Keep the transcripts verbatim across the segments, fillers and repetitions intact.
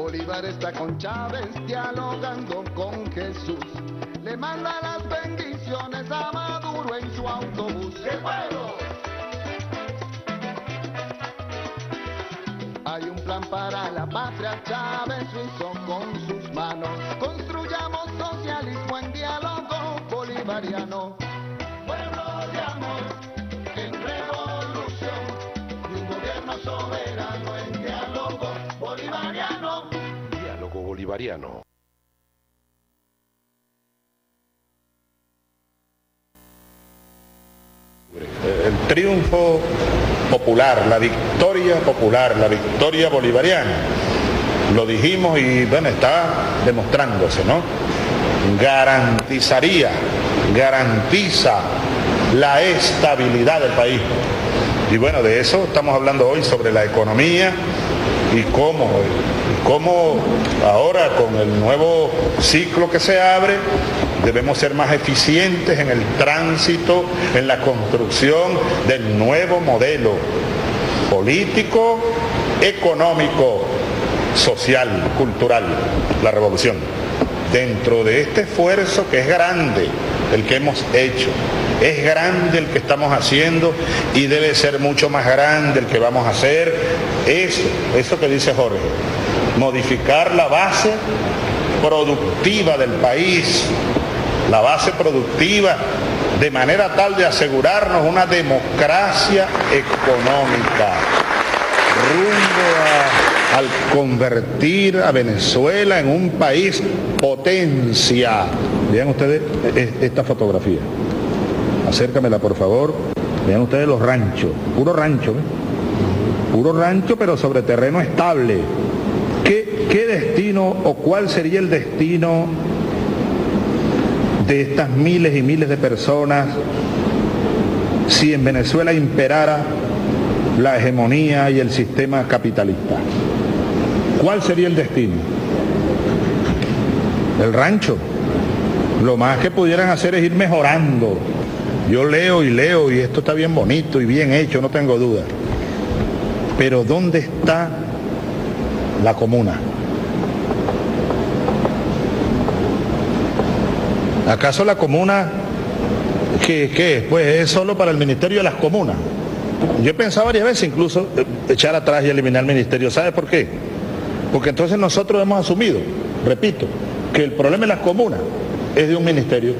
Bolívar está con Chávez dialogando con Jesús. Le manda las bendiciones a Maduro en su autobús. ¡Qué pueblo! Hay un plan para la patria, Chávez lo hizo con sus manos. Construyamos socialismo en diálogo bolivariano. Pueblo de amor, en revolución, y un gobierno soberano en diálogo bolivariano. Diálogo bolivariano. El triunfo popular, la victoria popular, la victoria bolivariana. Lo dijimos y bueno, está demostrándose, ¿no? Garantizaría, garantiza la estabilidad del país. Y bueno, de eso estamos hablando hoy, sobre la economía y cómo, cómo ahora con el nuevo ciclo que se abre, debemos ser más eficientes en el tránsito, en la construcción del nuevo modelo político, económico, social, cultural, la revolución. Dentro de este esfuerzo que es grande, el que hemos hecho, es grande el que estamos haciendo y debe ser mucho más grande el que vamos a hacer. Eso, eso que dice Jorge, modificar la base productiva del país, la base productiva, de manera tal de asegurarnos una democracia económica, rumbo a, al convertir a Venezuela en un país potencia. Vean ustedes esta fotografía, acércamela por favor. Vean ustedes los ranchos, puro rancho, ¿eh? Puro rancho, pero sobre terreno estable. ¿Qué, qué destino o cuál sería el destino de estas miles y miles de personas si en Venezuela imperara la hegemonía y el sistema capitalista? ¿Cuál sería el destino? El rancho. Lo más que pudieran hacer es ir mejorando. Yo leo y leo y esto está bien bonito y bien hecho, no tengo duda. Pero ¿dónde está la comuna? ¿Acaso la comuna, qué, qué? Pues es solo para el Ministerio de las Comunas? Yo he pensado varias veces incluso echar atrás y eliminar el ministerio. ¿Sabe por qué? Porque entonces nosotros hemos asumido, repito, que el problema de las comunas es de un ministerio.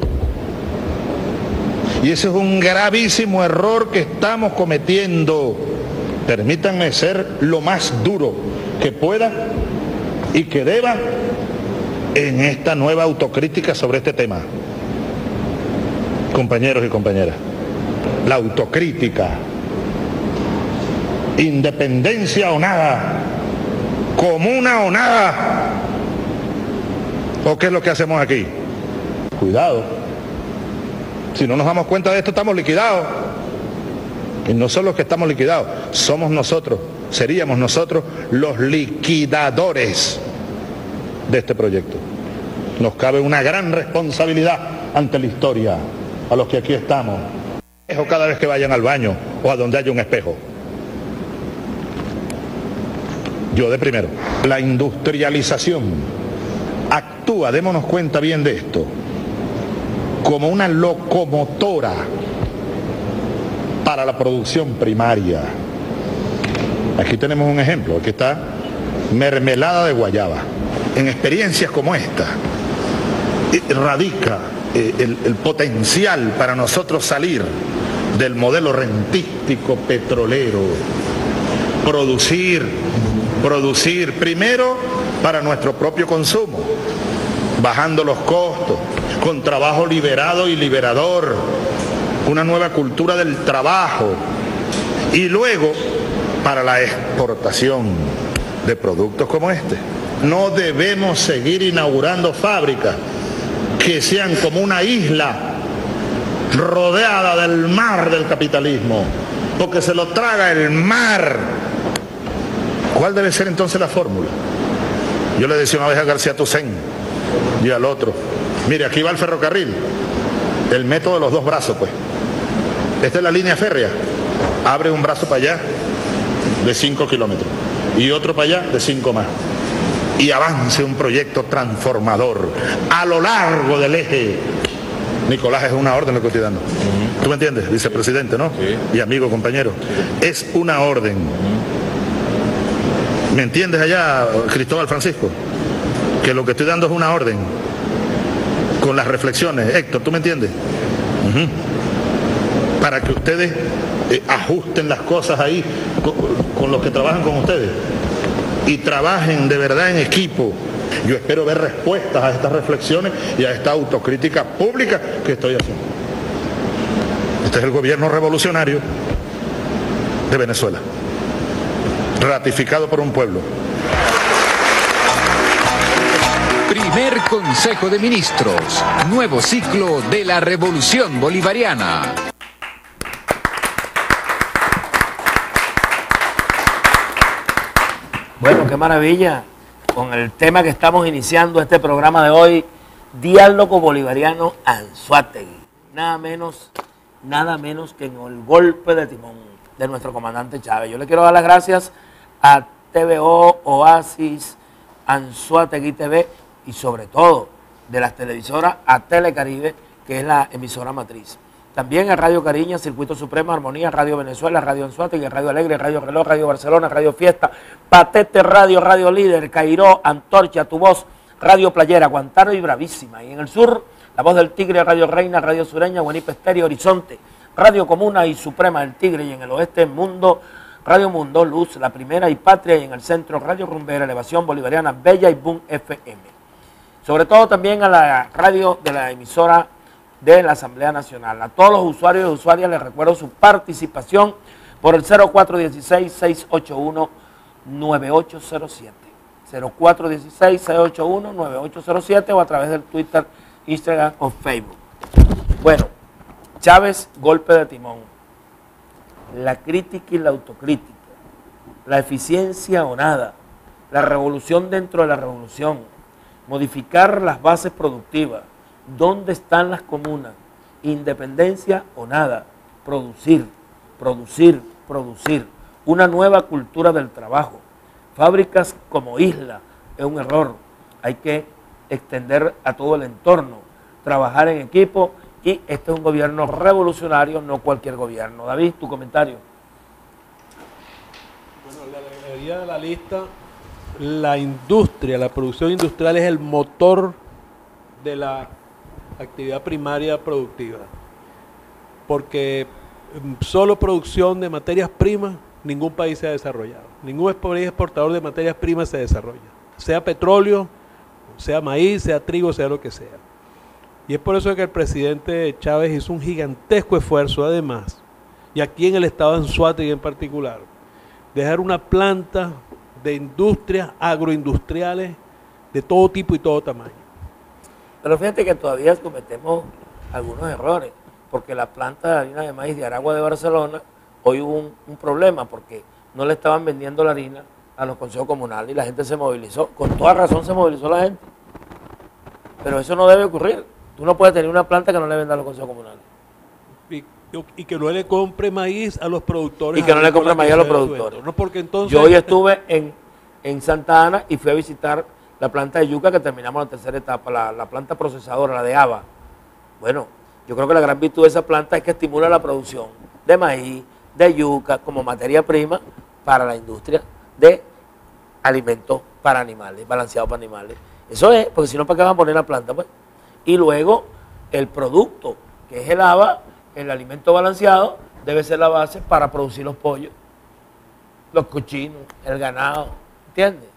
Y ese es un gravísimo error que estamos cometiendo. Permítanme ser lo más duro que pueda y que deba en esta nueva autocrítica sobre este tema. Compañeros y compañeras, la autocrítica, independencia o nada, comuna o nada, ¿o qué es lo que hacemos aquí? Cuidado, si no nos damos cuenta de esto estamos liquidados. Y no solo que estamos liquidados, somos nosotros, seríamos nosotros los liquidadores de este proyecto. Nos cabe una gran responsabilidad ante la historia, a los que aquí estamos, cada vez que vayan al baño o a donde haya un espejo. Yo de primero, la industrialización actúa, démonos cuenta bien de esto, como una locomotora para la producción primaria. Aquí tenemos un ejemplo, aquí está mermelada de guayaba. En experiencias como esta radica el, el potencial para nosotros salir del modelo rentístico petrolero, producir, producir primero para nuestro propio consumo, bajando los costos, con trabajo liberado y liberador, una nueva cultura del trabajo, y luego para la exportación de productos como este. No debemos seguir inaugurando fábricas que sean como una isla rodeada del mar del capitalismo, porque se lo traga el mar. ¿Cuál debe ser entonces la fórmula? Yo le decía una vez a García Toussaint y al otro, mire, aquí va el ferrocarril, el método de los dos brazos, pues. Esta es la línea férrea, abre un brazo para allá de cinco kilómetros y otro para allá de cinco más. y avance un proyecto transformador a lo largo del eje. Nicolás, es una orden lo que estoy dando. Uh-huh. ¿Tú me entiendes? Vicepresidente, ¿no? Sí. Y amigo, compañero. Sí. Es una orden. Uh-huh. ¿Me entiendes allá, Cristóbal Francisco? Que lo que estoy dando es una orden. Con las reflexiones. Héctor, ¿tú me entiendes? Uh-huh. Para que ustedes eh, ajusten las cosas ahí con, con los que trabajan con ustedes. Y trabajen de verdad en equipo. Yo espero ver respuestas a estas reflexiones y a esta autocrítica pública que estoy haciendo. Este es el gobierno revolucionario de Venezuela, ratificado por un pueblo. Primer Consejo de Ministros, nuevo ciclo de la Revolución Bolivariana. Bueno, qué maravilla. Con el tema que estamos iniciando este programa de hoy, diálogo bolivariano Anzoátegui. Nada menos, nada menos que en el golpe de timón de nuestro comandante Chávez. Yo le quiero dar las gracias a T V O, Oasis, Anzoátegui T V y sobre todo de las televisoras a Telecaribe, que es la emisora matriz. También a Radio Cariña, Circuito Supremo, Armonía, Radio Venezuela, Radio Anzoátegui, Radio Alegre, Radio Reloj, Radio Barcelona, Radio Fiesta, Patete Radio, Radio Líder, Cairó, Antorcha, Tu Voz, Radio Playera, Guantánamo y Bravísima. Y en el sur, La Voz del Tigre, Radio Reina, Radio Sureña, Guanipa Estéreo, Horizonte, Radio Comuna y Suprema del Tigre. Y en el oeste, Mundo, Radio Mundo, Luz, La Primera y Patria. Y en el centro, Radio Rumbera, Elevación Bolivariana, Bella y Boom F M. Sobre todo también a la radio de la emisora de la Asamblea Nacional. A todos los usuarios y usuarias les recuerdo su participación por el cero cuatro uno seis, seis ocho uno, nueve ocho cero siete. cero cuatro uno seis, seis ocho uno, nueve ocho cero siete o a través del Twitter, Instagram o Facebook. Bueno, Chávez, golpe de timón. La crítica y la autocrítica. La eficiencia o nada. La revolución dentro de la revolución. Modificar las bases productivas. ¿Dónde están las comunas? Independencia o nada. Producir, producir, producir. Una nueva cultura del trabajo. Fábricas como isla es un error. Hay que extender a todo el entorno. Trabajar en equipo y este es un gobierno revolucionario, no cualquier gobierno. David, tu comentario. Bueno, la galería de la lista, la industria, la producción industrial es el motor de la actividad primaria productiva, porque solo producción de materias primas, ningún país se ha desarrollado, ningún país exportador de materias primas se desarrolla, sea petróleo, sea maíz, sea trigo, sea lo que sea. Y es por eso que el presidente Chávez hizo un gigantesco esfuerzo además, y aquí en el estado de Anzoátegui en particular, dejar una planta de industrias agroindustriales de todo tipo y todo tamaño. Pero fíjate que todavía cometemos algunos errores, porque la planta de harina de maíz de Aragua de Barcelona, hoy hubo un, un problema, porque no le estaban vendiendo la harina a los consejos comunales y la gente se movilizó. Con toda razón se movilizó la gente. Pero eso no debe ocurrir. Tú no puedes tener una planta que no le venda a los consejos comunales. Y, y que no le compre maíz a los productores. Y que no le compre maíz a los productores. No, porque entonces... Yo hoy estuve en, en Santa Ana y fui a visitar la planta de yuca que terminamos la tercera etapa, la, la planta procesadora, la de Ava. Bueno, yo creo que la gran virtud de esa planta es que estimula la producción de maíz, de yuca, como materia prima para la industria de alimentos para animales, balanceados para animales. Eso es, porque si no, ¿para qué van a poner la planta? Pues? Y luego, el producto, que es el Ava, el alimento balanceado, debe ser la base para producir los pollos, los cochinos, el ganado, ¿entiendes?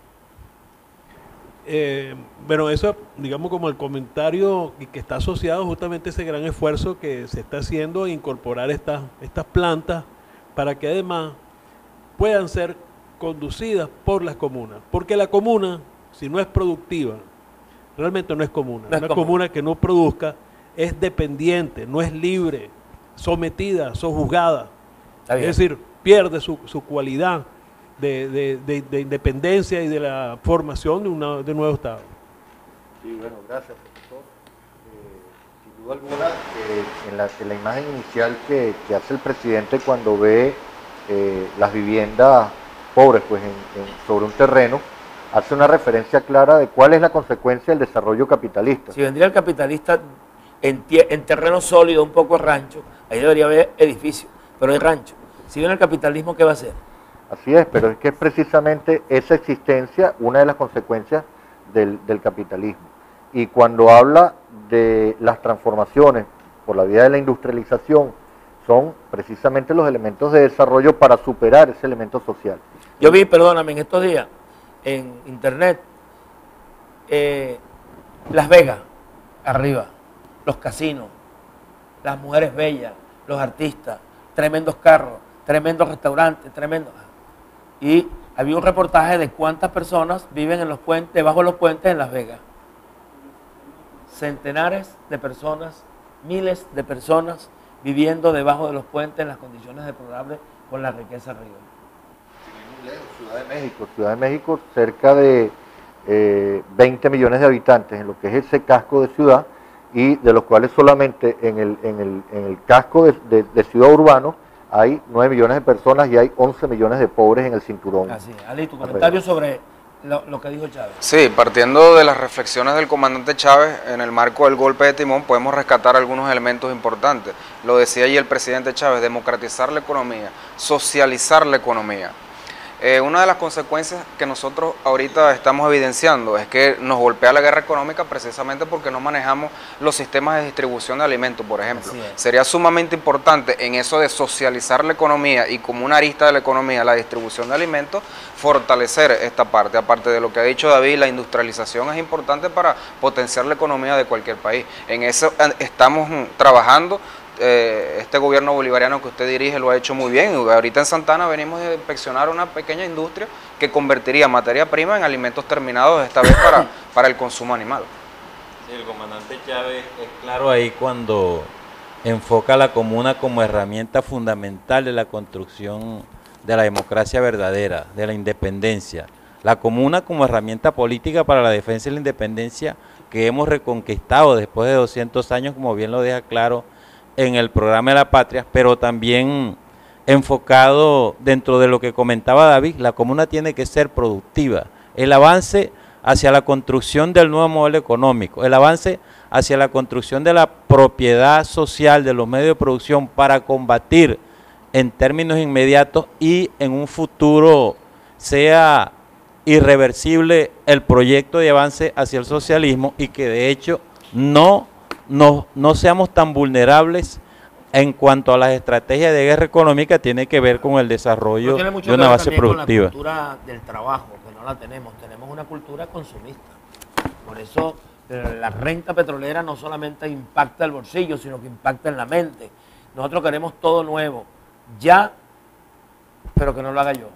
Eh, bueno, eso, digamos, como el comentario que está asociado justamente a ese gran esfuerzo que se está haciendo, incorporar estas, estas plantas para que además puedan ser conducidas por las comunas, porque la comuna, si no es productiva, realmente no es comuna. No es Una comuna. comuna que no produzca es dependiente, no es libre, sometida, sojuzgada, es decir, pierde su, su cualidad De, de, de, de independencia y de la formación de, una, de un nuevo Estado. Sí, bueno, gracias, profesor. Eh, sin duda alguna, eh, en, la, en la imagen inicial que, que hace el presidente cuando ve eh, las viviendas pobres pues, en, en, sobre un terreno, hace una referencia clara de cuál es la consecuencia del desarrollo capitalista. Si vendría el capitalista en, en terreno sólido, un poco rancho, ahí debería haber edificios, pero hay rancho. Si viene el capitalismo, ¿qué va a hacer? Así es, pero es que es precisamente esa existencia una de las consecuencias del, del capitalismo. Y cuando habla de las transformaciones por la vía de la industrialización, son precisamente los elementos de desarrollo para superar ese elemento social. Yo vi, perdóname, en estos días, en internet, eh, Las Vegas, arriba, los casinos, las mujeres bellas, los artistas, tremendos carros, tremendos restaurantes, tremendos... Y había un reportaje de cuántas personas viven en los puentes, debajo de los puentes en Las Vegas. Centenares de personas, miles de personas viviendo debajo de los puentes en las condiciones deplorables con la riqueza arriba. Ciudad de México, Ciudad de México, cerca de eh, veinte millones de habitantes en lo que es ese casco de ciudad, y de los cuales solamente en el, en el, en el casco de, de, de ciudad urbano hay nueve millones de personas y hay once millones de pobres en el cinturón. Así es. Ali, tu comentario sobre lo, lo que dijo Chávez. Sí, partiendo de las reflexiones del comandante Chávez, en el marco del golpe de timón podemos rescatar algunos elementos importantes. Lo decía allí el presidente Chávez: democratizar la economía, socializar la economía. Eh, una de las consecuencias que nosotros ahorita estamos evidenciando es que nos golpea la guerra económica precisamente porque no manejamos los sistemas de distribución de alimentos, por ejemplo. Sería sumamente importante en eso de socializar la economía y como una arista de la economía, la distribución de alimentos, fortalecer esta parte. Aparte de lo que ha dicho David, la industrialización es importante para potenciar la economía de cualquier país. En eso estamos trabajando. Eh, este gobierno bolivariano que usted dirige lo ha hecho muy bien. Ahorita en Santana venimos de inspeccionar una pequeña industria que convertiría materia prima en alimentos terminados, esta vez para, para el consumo animal. Sí, el comandante Chávez es claro ahí cuando enfoca a la comuna como herramienta fundamental de la construcción de la democracia verdadera, de la independencia. La comuna como herramienta política para la defensa de la independencia que hemos reconquistado después de doscientos años, como bien lo deja claro en el programa de la patria, pero también enfocado dentro de lo que comentaba David. La comuna tiene que ser productiva, el avance hacia la construcción del nuevo modelo económico, el avance hacia la construcción de la propiedad social de los medios de producción para combatir en términos inmediatos y en un futuro sea irreversible el proyecto de avance hacia el socialismo, y que de hecho no No, no seamos tan vulnerables en cuanto a las estrategias de guerra económica. Tiene que ver con el desarrollo de una base productiva. Con la cultura del trabajo, que no la tenemos, tenemos una cultura consumista. Por eso eh, la renta petrolera no solamente impacta el bolsillo, sino que impacta en la mente. Nosotros queremos todo nuevo, ya, pero que no lo haga yo.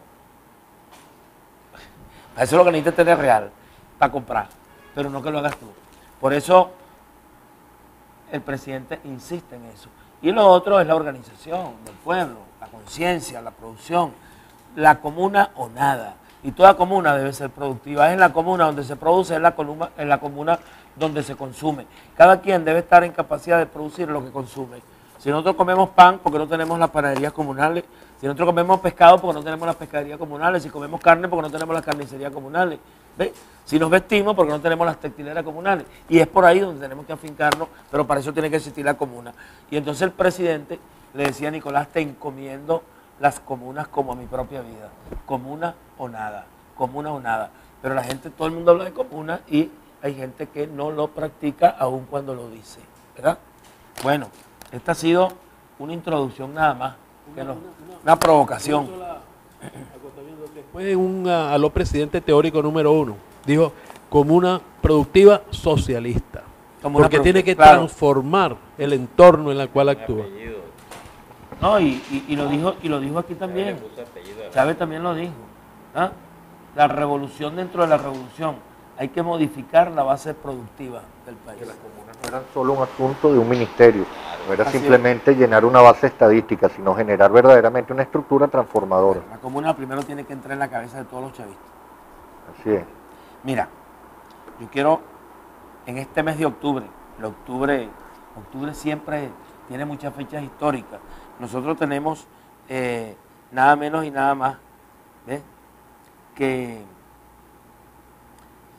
Eso es lo que necesitas tener real, para comprar, pero no que lo hagas tú. Por eso el presidente insiste en eso. Y lo otro es la organización del pueblo, la conciencia, la producción, la comuna o nada. Y toda comuna debe ser productiva. Es en la comuna donde se produce, es la comuna, en la comuna donde se consume. Cada quien debe estar en capacidad de producir lo que consume. Si nosotros comemos pan, porque no tenemos las panaderías comunales. Si nosotros comemos pescado, porque no tenemos las pescaderías comunales. Si comemos carne, porque no tenemos las carnicerías comunales. ¿Ve? Si nos vestimos, porque no tenemos las textileras comunales. Y es por ahí donde tenemos que afincarnos, pero para eso tiene que existir la comuna. Y entonces el presidente le decía a Nicolás: te encomiendo las comunas como a mi propia vida. Comuna o nada, comuna o nada. Pero la gente, todo el mundo habla de comuna y hay gente que no lo practica aun cuando lo dice, ¿verdad? Bueno, esta ha sido una introducción nada más, que no, una provocación. Después un aló presidente teórico número uno, dijo comuna productiva socialista, comuna porque tiene que claro. transformar el entorno en el cual actúa. No, y, y, y, lo dijo, y lo dijo aquí también, Chávez también lo dijo, ¿ah? La revolución dentro de la revolución, hay que modificar la base productiva del país. Que las comunas no eran solo un asunto de un ministerio, no era Así simplemente es. llenar una base estadística, sino generar verdaderamente una estructura transformadora. La comuna primero tiene que entrar en la cabeza de todos los chavistas. Así es. Mira, yo quiero, en este mes de octubre, el octubre, octubre siempre tiene muchas fechas históricas. Nosotros tenemos eh, nada menos y nada más, ¿ves? que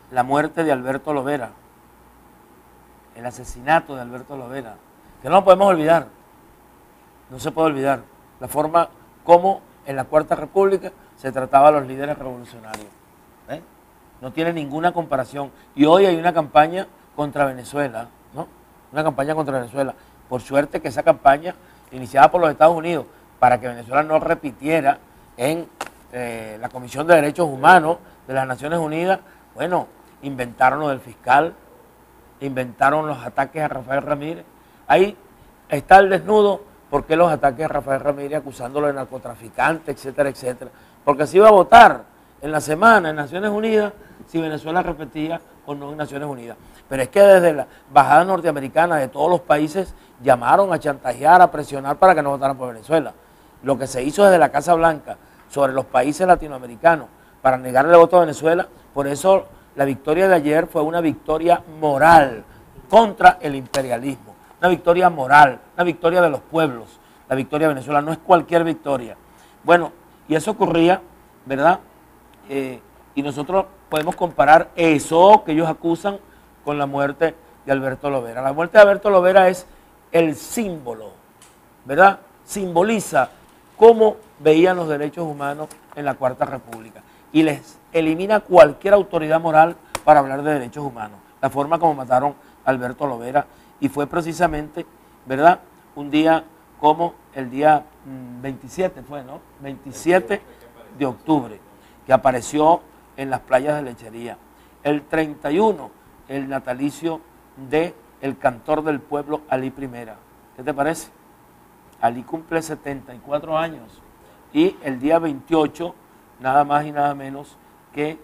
la muerte de Alberto Lovera, el asesinato de Alberto Lovera, que no lo podemos olvidar, no se puede olvidar la forma como en la Cuarta República se trataba a los líderes revolucionarios. ¿Eh? No tiene ninguna comparación. Y hoy hay una campaña contra Venezuela, ¿no? Una campaña contra Venezuela. Por suerte que esa campaña, iniciada por los Estados Unidos, para que Venezuela no repitiera en eh, la Comisión de Derechos Humanos de las Naciones Unidas, bueno, inventaron lo del fiscal, inventaron los ataques a Rafael Ramírez. Ahí está el desnudo, ¿por qué los ataques a Rafael Ramírez acusándolo de narcotraficante, etcétera, etcétera? Porque se iba a votar en la semana en Naciones Unidas si Venezuela repetía o no en Naciones Unidas. Pero es que desde la embajada norteamericana de todos los países llamaron a chantajear, a presionar para que no votaran por Venezuela. Lo que se hizo desde la Casa Blanca sobre los países latinoamericanos para negarle el voto a Venezuela, por eso la victoria de ayer fue una victoria moral contra el imperialismo, una victoria moral, una victoria de los pueblos. La victoria de Venezuela no es cualquier victoria. Bueno, y eso ocurría, ¿verdad? Eh, y nosotros podemos comparar eso que ellos acusan con la muerte de Alberto Lovera. La muerte de Alberto Lovera es el símbolo, ¿verdad? Simboliza cómo veían los derechos humanos en la Cuarta República y les elimina cualquier autoridad moral para hablar de derechos humanos. La forma como mataron a Alberto Lovera, y fue precisamente, ¿verdad?, un día como el día veintisiete, fue, ¿no? veintisiete de octubre, que apareció en las playas de Lechería. El treinta y uno, el natalicio de el cantor del pueblo, Alí Primera. ¿Qué te parece? Alí cumple setenta y cuatro años. Y el día veintiocho, nada más y nada menos que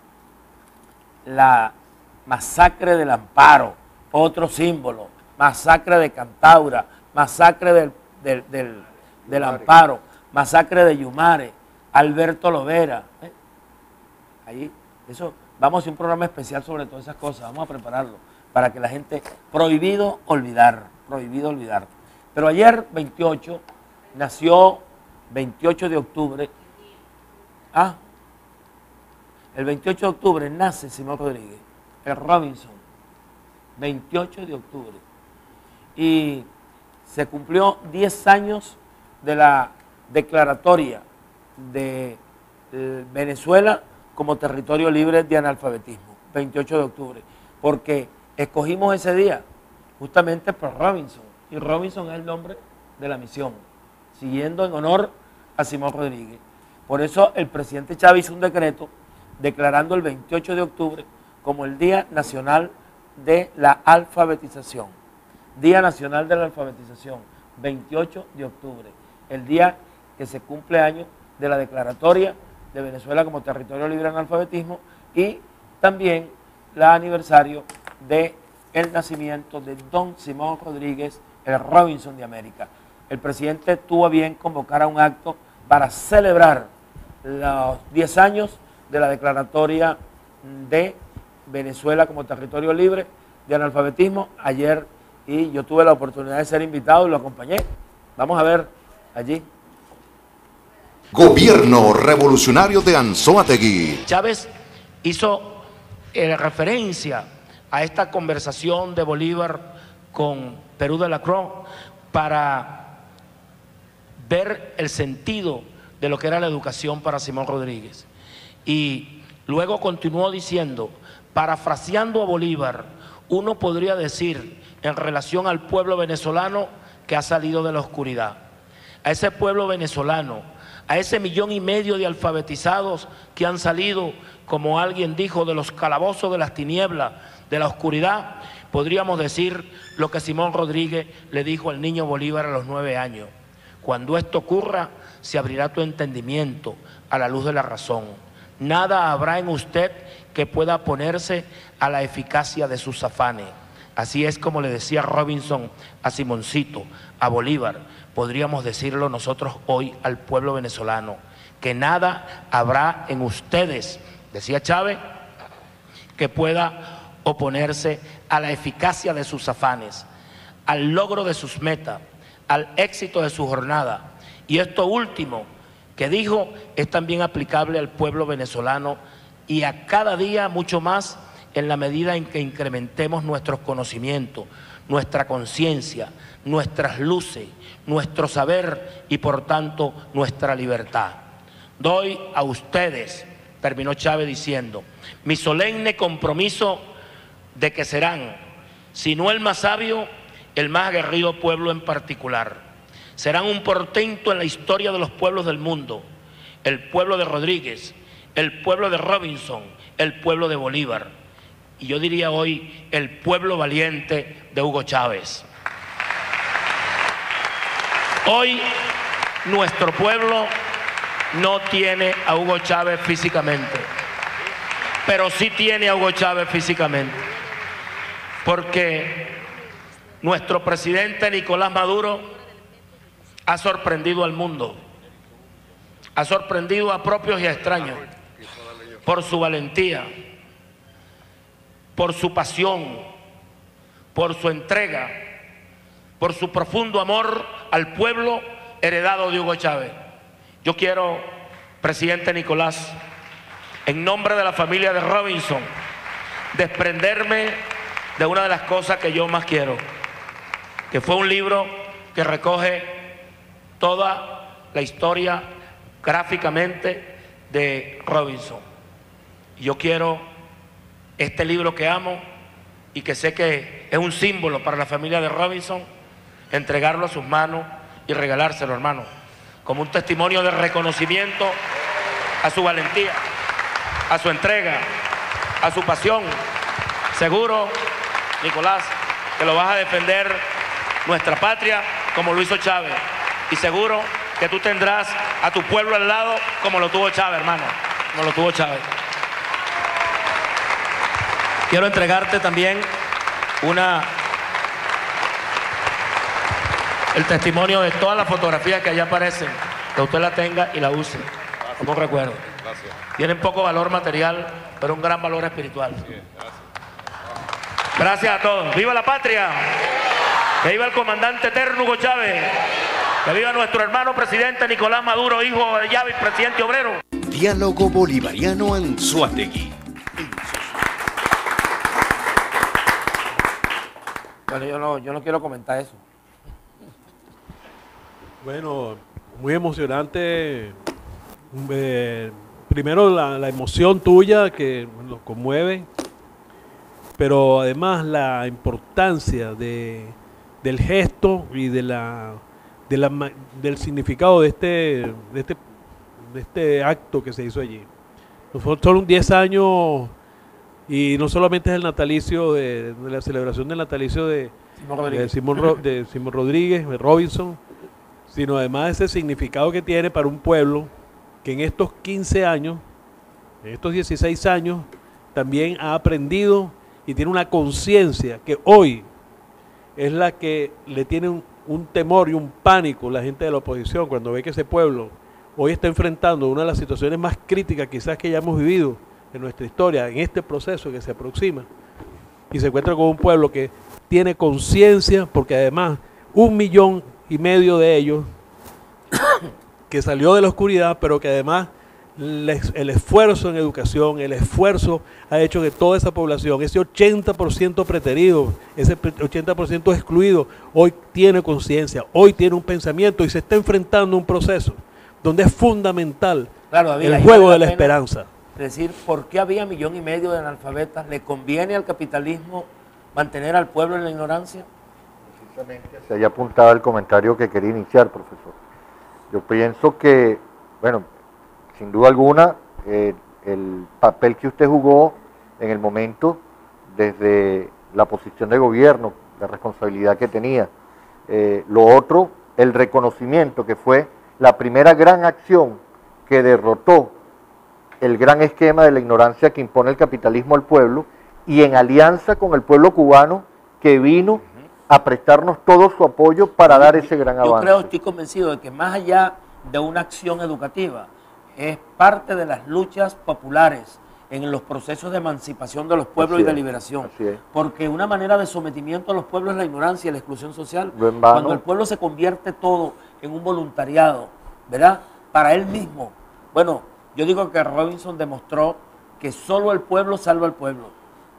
la masacre del Amparo, otro símbolo, masacre de Cantaura, masacre del, del, del, del Amparo, masacre de Yumare, Alberto Lovera. ¿Eh? Ahí, eso, vamos a hacer un programa especial sobre todas esas cosas, vamos a prepararlo para que la gente, prohibido olvidar, prohibido olvidar. Pero ayer, veintiocho, nació, veintiocho de octubre, ah, el veintiocho de octubre nace Simón Rodríguez, el Robinson, veintiocho de octubre. Y se cumplió diez años de la declaratoria de Venezuela como territorio libre de analfabetismo, veintiocho de octubre, porque escogimos ese día justamente por Robinson, y Robinson es el nombre de la misión, siguiendo en honor a Simón Rodríguez. Por eso el presidente Chávez hizo un decreto declarando el veintiocho de octubre como el Día Nacional de la Alfabetización. Día Nacional de la Alfabetización, veintiocho de octubre, el día que se cumple año de la declaratoria de Venezuela como territorio libre de analfabetismo, y también el aniversario del nacimiento de don Simón Rodríguez, el Robinson de América. El presidente tuvo a bien convocar a un acto para celebrar los diez años de la declaratoria de Venezuela como territorio libre de analfabetismo ayer, y yo tuve la oportunidad de ser invitado y lo acompañé. Vamos a ver allí. Gobierno Revolucionario de Anzoátegui. Chávez hizo eh, referencia a esta conversación de Bolívar con Perú de la Cruz para ver el sentido de lo que era la educación para Simón Rodríguez. Y luego continuó diciendo, parafraseando a Bolívar, uno podría decir en relación al pueblo venezolano que ha salido de la oscuridad. A ese pueblo venezolano, a ese millón y medio de alfabetizados que han salido, como alguien dijo, de los calabozos de las tinieblas, de la oscuridad, podríamos decir lo que Simón Rodríguez le dijo al niño Bolívar a los nueve años. Cuando esto ocurra, se abrirá tu entendimiento a la luz de la razón. Nada habrá en usted que pueda ponerse a la eficacia de sus afanes. Así es como le decía Robinson a Simoncito, a Bolívar. Podríamos decirlo nosotros hoy al pueblo venezolano, que nada habrá en ustedes, decía Chávez, que pueda oponerse a la eficacia de sus afanes, al logro de sus metas, al éxito de su jornada. Y esto último que dijo es también aplicable al pueblo venezolano y a cada día mucho más en la medida en que incrementemos nuestros conocimientos, nuestra conciencia, nuestras luces, nuestro saber y por tanto nuestra libertad. Doy a ustedes, terminó Chávez diciendo, mi solemne compromiso de que serán, si no el más sabio, el más aguerrido pueblo en particular. Serán un portento en la historia de los pueblos del mundo, el pueblo de Rodríguez, el pueblo de Robinson, el pueblo de Bolívar. Y yo diría hoy, el pueblo valiente de Hugo Chávez. Hoy nuestro pueblo no tiene a Hugo Chávez físicamente, pero sí tiene a Hugo Chávez físicamente, porque nuestro presidente Nicolás Maduro ha sorprendido al mundo, ha sorprendido a propios y a extraños por su valentía, por su pasión, por su entrega, por su profundo amor al pueblo heredado de Hugo Chávez. Yo quiero, presidente Nicolás, en nombre de la familia de Robinson, desprenderme de una de las cosas que yo más quiero, que fue un libro que recoge toda la historia gráficamente de Robinson. Y yo quiero este libro que amo y que sé que es un símbolo para la familia de Robinson, entregarlo a sus manos y regalárselo, hermano, como un testimonio de reconocimiento a su valentía, a su entrega, a su pasión. Seguro, Nicolás, que lo vas a defender nuestra patria como lo hizo Chávez, y seguro que tú tendrás a tu pueblo al lado como lo tuvo Chávez, hermano, como lo tuvo Chávez. Quiero entregarte también una el testimonio de todas las fotografías que allá aparecen, que usted la tenga y la use como recuerdo. Gracias. Tienen poco valor material, pero un gran valor espiritual. Gracias a todos. ¡Viva la patria! ¡Que viva el comandante eterno Hugo Chávez! ¡Que viva nuestro hermano presidente Nicolás Maduro, hijo de Chávez, presidente obrero! Diálogo Bolivariano Anzoátegui. Bueno, yo no, yo no quiero comentar eso. Bueno, muy emocionante. Eh, primero la, la emoción tuya que nos conmueve, pero además la importancia de, del gesto y de la, de la, del significado de este, de, este, de este acto que se hizo allí. Son diez años y no solamente es el natalicio de, de la celebración del natalicio de Simón Rodríguez, de Simón, de Simón Rodríguez, de Robinson, sino además ese significado que tiene para un pueblo que en estos quince años, en estos dieciséis años, también ha aprendido y tiene una conciencia que hoy es la que le tiene un, un temor y un pánico la gente de la oposición cuando ve que ese pueblo hoy está enfrentando una de las situaciones más críticas quizás que hayamos vivido en nuestra historia, en este proceso que se aproxima, y se encuentra con un pueblo que tiene conciencia, porque además un millón y medio de ellos que salió de la oscuridad, pero que además les, el esfuerzo en educación, el esfuerzo ha hecho que toda esa población, ese ochenta por ciento preterido, ese ochenta por ciento excluido, hoy tiene conciencia, hoy tiene un pensamiento y se está enfrentando a un proceso donde es fundamental claro, David, el juego de la esperanza. Es decir, ¿por qué había millón y medio de analfabetas? ¿Le conviene al capitalismo mantener al pueblo en la ignorancia? Se haya apuntado el comentario que quería iniciar, profesor. Yo pienso que, bueno, sin duda alguna, eh, el papel que usted jugó en el momento, desde la posición de gobierno, la responsabilidad que tenía, eh, lo otro, el reconocimiento que fue la primera gran acción que derrotó el gran esquema de la ignorancia que impone el capitalismo al pueblo, y en alianza con el pueblo cubano que vino a prestarnos todo su apoyo para dar ese gran avance. Yo creo, estoy convencido de que más allá de una acción educativa, es parte de las luchas populares en los procesos de emancipación de los pueblos así y de es, liberación. así es. Porque una manera de sometimiento a los pueblos es la ignorancia y la exclusión social. Cuando el pueblo se convierte todo en un voluntariado, ¿verdad? Para él mismo. Bueno, yo digo que Robinson demostró que solo el pueblo salva al pueblo.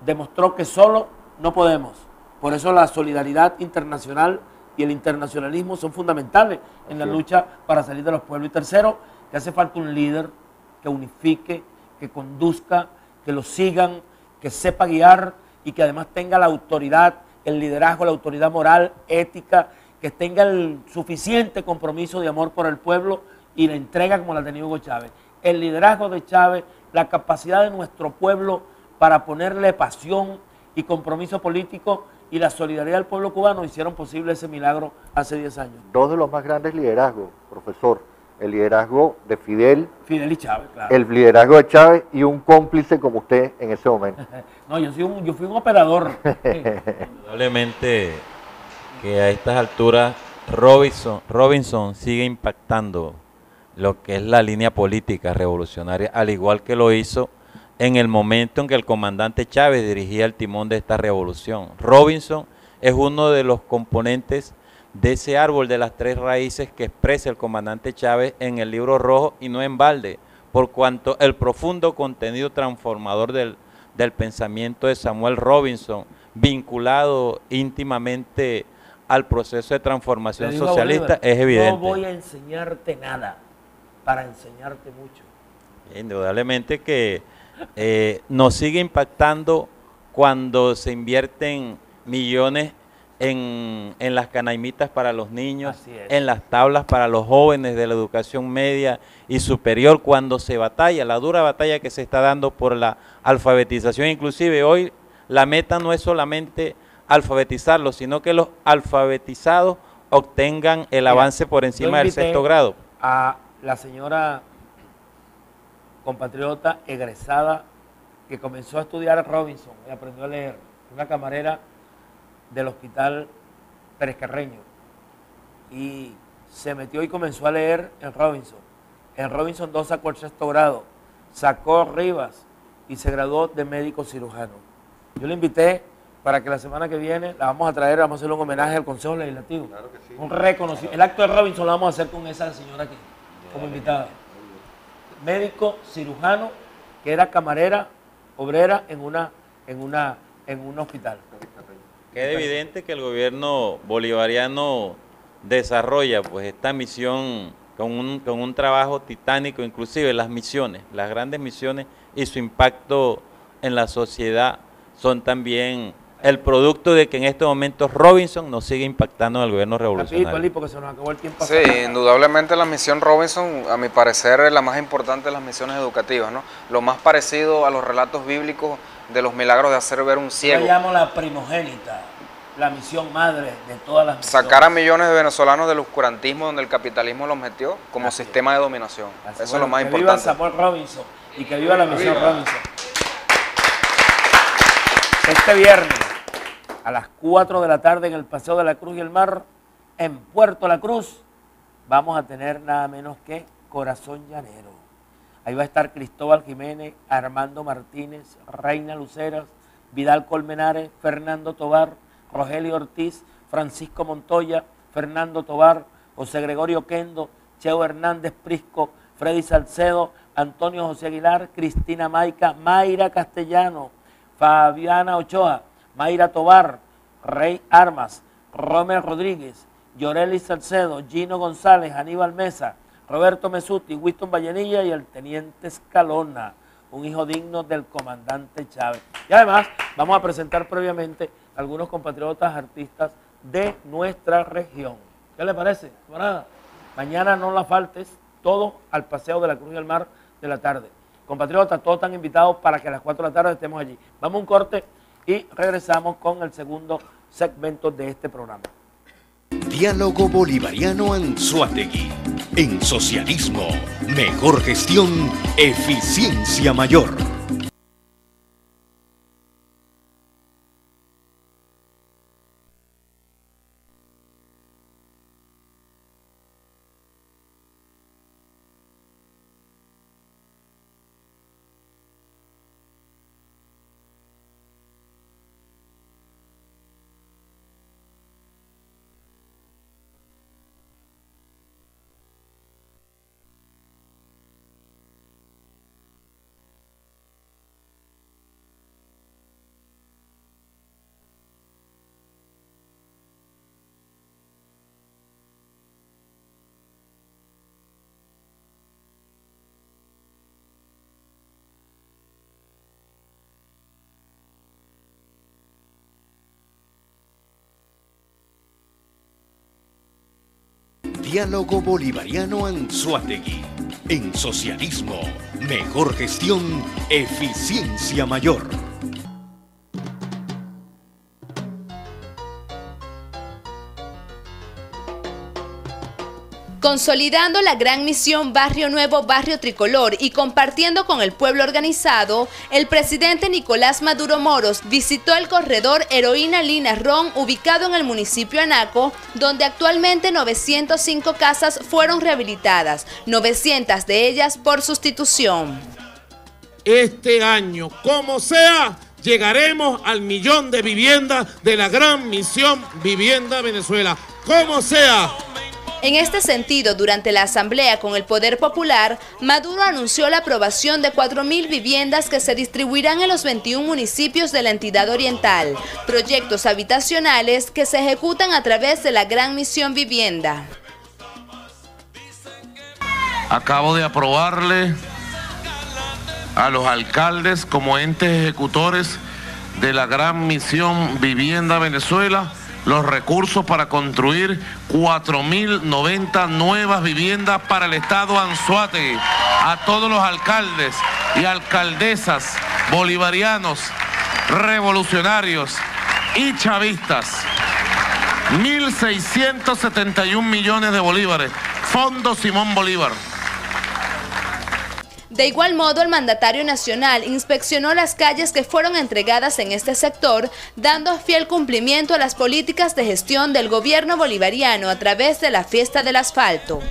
demostró que solo no podemos. Por eso la solidaridad internacional y el internacionalismo son fundamentales en la lucha para salir de los pueblos. Y tercero, que hace falta un líder que unifique, que conduzca, que lo sigan, que sepa guiar y que además tenga la autoridad, el liderazgo, la autoridad moral, ética, que tenga el suficiente compromiso de amor por el pueblo y la entrega como la tenía Hugo Chávez. El liderazgo de Chávez, la capacidad de nuestro pueblo para ponerle pasión y compromiso político y la solidaridad del pueblo cubano hicieron posible ese milagro hace diez años. Dos de los más grandes liderazgos, profesor. El liderazgo de Fidel, Fidel y Chávez, claro. El liderazgo de Chávez y un cómplice como usted en ese momento. No, yo, soy un, yo fui un operador. Indudablemente que a estas alturas Robinson, Robinson sigue impactando lo que es la línea política revolucionaria, al igual que lo hizo en el momento en que el comandante Chávez dirigía el timón de esta revolución. Robinson es uno de los componentes de ese árbol de las tres raíces que expresa el comandante Chávez en el Libro Rojo, y no en balde, por cuanto el profundo contenido transformador del, del pensamiento de Samuel Robinson, vinculado íntimamente al proceso de transformación socialista, es evidente. No voy a enseñarte nada, para enseñarte mucho. Indudablemente que eh, nos sigue impactando cuando se invierten millones En, en las canaimitas para los niños, en las tablas para los jóvenes de la educación media y superior, cuando se batalla, la dura batalla que se está dando por la alfabetización. Inclusive hoy la meta no es solamente alfabetizarlos, sino que los alfabetizados obtengan el Mira, avance por encima del sexto grado. A la señora compatriota egresada que comenzó a estudiar Robinson y aprendió a leer, una camarera del Hospital Pérez Carreño, y se metió y comenzó a leer en Robinson. En Robinson dos sacó el sexto grado, sacó Rivas y se graduó de médico cirujano. Yo le invité para que la semana que viene la vamos a traer, vamos a hacer un homenaje al Consejo Legislativo. Claro que sí. Un reconocimiento. El acto de Robinson lo vamos a hacer con esa señora aquí, como invitada. Médico cirujano que era camarera, obrera en una, en una, en un hospital. Queda evidente que el gobierno bolivariano desarrolla pues esta misión con un, con un trabajo titánico, inclusive las misiones, las grandes misiones y su impacto en la sociedad son también el producto de que en estos momentos Robinson nos sigue impactando en el gobierno revolucionario. Rapidito, porque se nos acabó el tiempo. Sí, indudablemente la misión Robinson, a mi parecer, es la más importante de las misiones educativas, ¿no? Lo más parecido a los relatos bíblicos de los milagros de hacer ver un ciego. Yo la llamo la primogénita, la misión madre de todas las misiones. Sacar a millones de venezolanos del oscurantismo donde el capitalismo los metió como Así sistema es. de dominación. Así Eso bueno, es lo más que importante. viva Samuel Robinson y que viva la misión viva. Robinson. Este viernes a las cuatro de la tarde en el Paseo de la Cruz y el Mar, en Puerto La Cruz, vamos a tener nada menos que Corazón Llanero. Ahí va a estar Cristóbal Jiménez, Armando Martínez, Reina Luceras, Vidal Colmenares, Fernando Tobar, Rogelio Ortiz, Francisco Montoya, Fernando Tobar, José Gregorio Quendo, Cheo Hernández Prisco, Freddy Salcedo, Antonio José Aguilar, Cristina Maica, Mayra Castellano, Fabiana Ochoa, Mayra Tobar, Rey Armas, Romer Rodríguez, Yoreli Salcedo, Gino González, Aníbal Mesa, Roberto Mesuti, Winston Vallenilla y el Teniente Escalona, un hijo digno del comandante Chávez. Y además vamos a presentar previamente a algunos compatriotas artistas de nuestra región. ¿Qué le parece? Bueno, mañana no la faltes, todos al Paseo de la Cruz y el Mar de la tarde. Compatriotas, todos están invitados para que a las cuatro de la tarde estemos allí. Vamos a un corte y regresamos con el segundo segmento de este programa. Diálogo Bolivariano Anzoátegui. En socialismo, mejor gestión, eficiencia mayor. Diálogo Bolivariano Anzoátegui. En socialismo, mejor gestión, eficiencia mayor. Consolidando la gran misión Barrio Nuevo, Barrio Tricolor y compartiendo con el pueblo organizado, el presidente Nicolás Maduro Moros visitó el corredor Heroína Lina Ron, ubicado en el municipio Anaco, donde actualmente novecientas cinco casas fueron rehabilitadas, novecientas de ellas por sustitución. Este año, como sea, llegaremos al millón de viviendas de la gran misión Vivienda Venezuela, como sea. En este sentido, durante la asamblea con el Poder Popular, Maduro anunció la aprobación de cuatro mil viviendas que se distribuirán en los veintiún municipios de la entidad oriental, proyectos habitacionales que se ejecutan a través de la Gran Misión Vivienda. Acabo de aprobarle a los alcaldes como entes ejecutores de la Gran Misión Vivienda Venezuela los recursos para construir cuatro mil noventa nuevas viviendas para el estado Anzoátegui. A todos los alcaldes y alcaldesas bolivarianos, revolucionarios y chavistas, mil seiscientos setenta y un millones de bolívares, Fondo Simón Bolívar. De igual modo, el mandatario nacional inspeccionó las calles que fueron entregadas en este sector, dando fiel cumplimiento a las políticas de gestión del gobierno bolivariano a través de la fiesta del asfalto.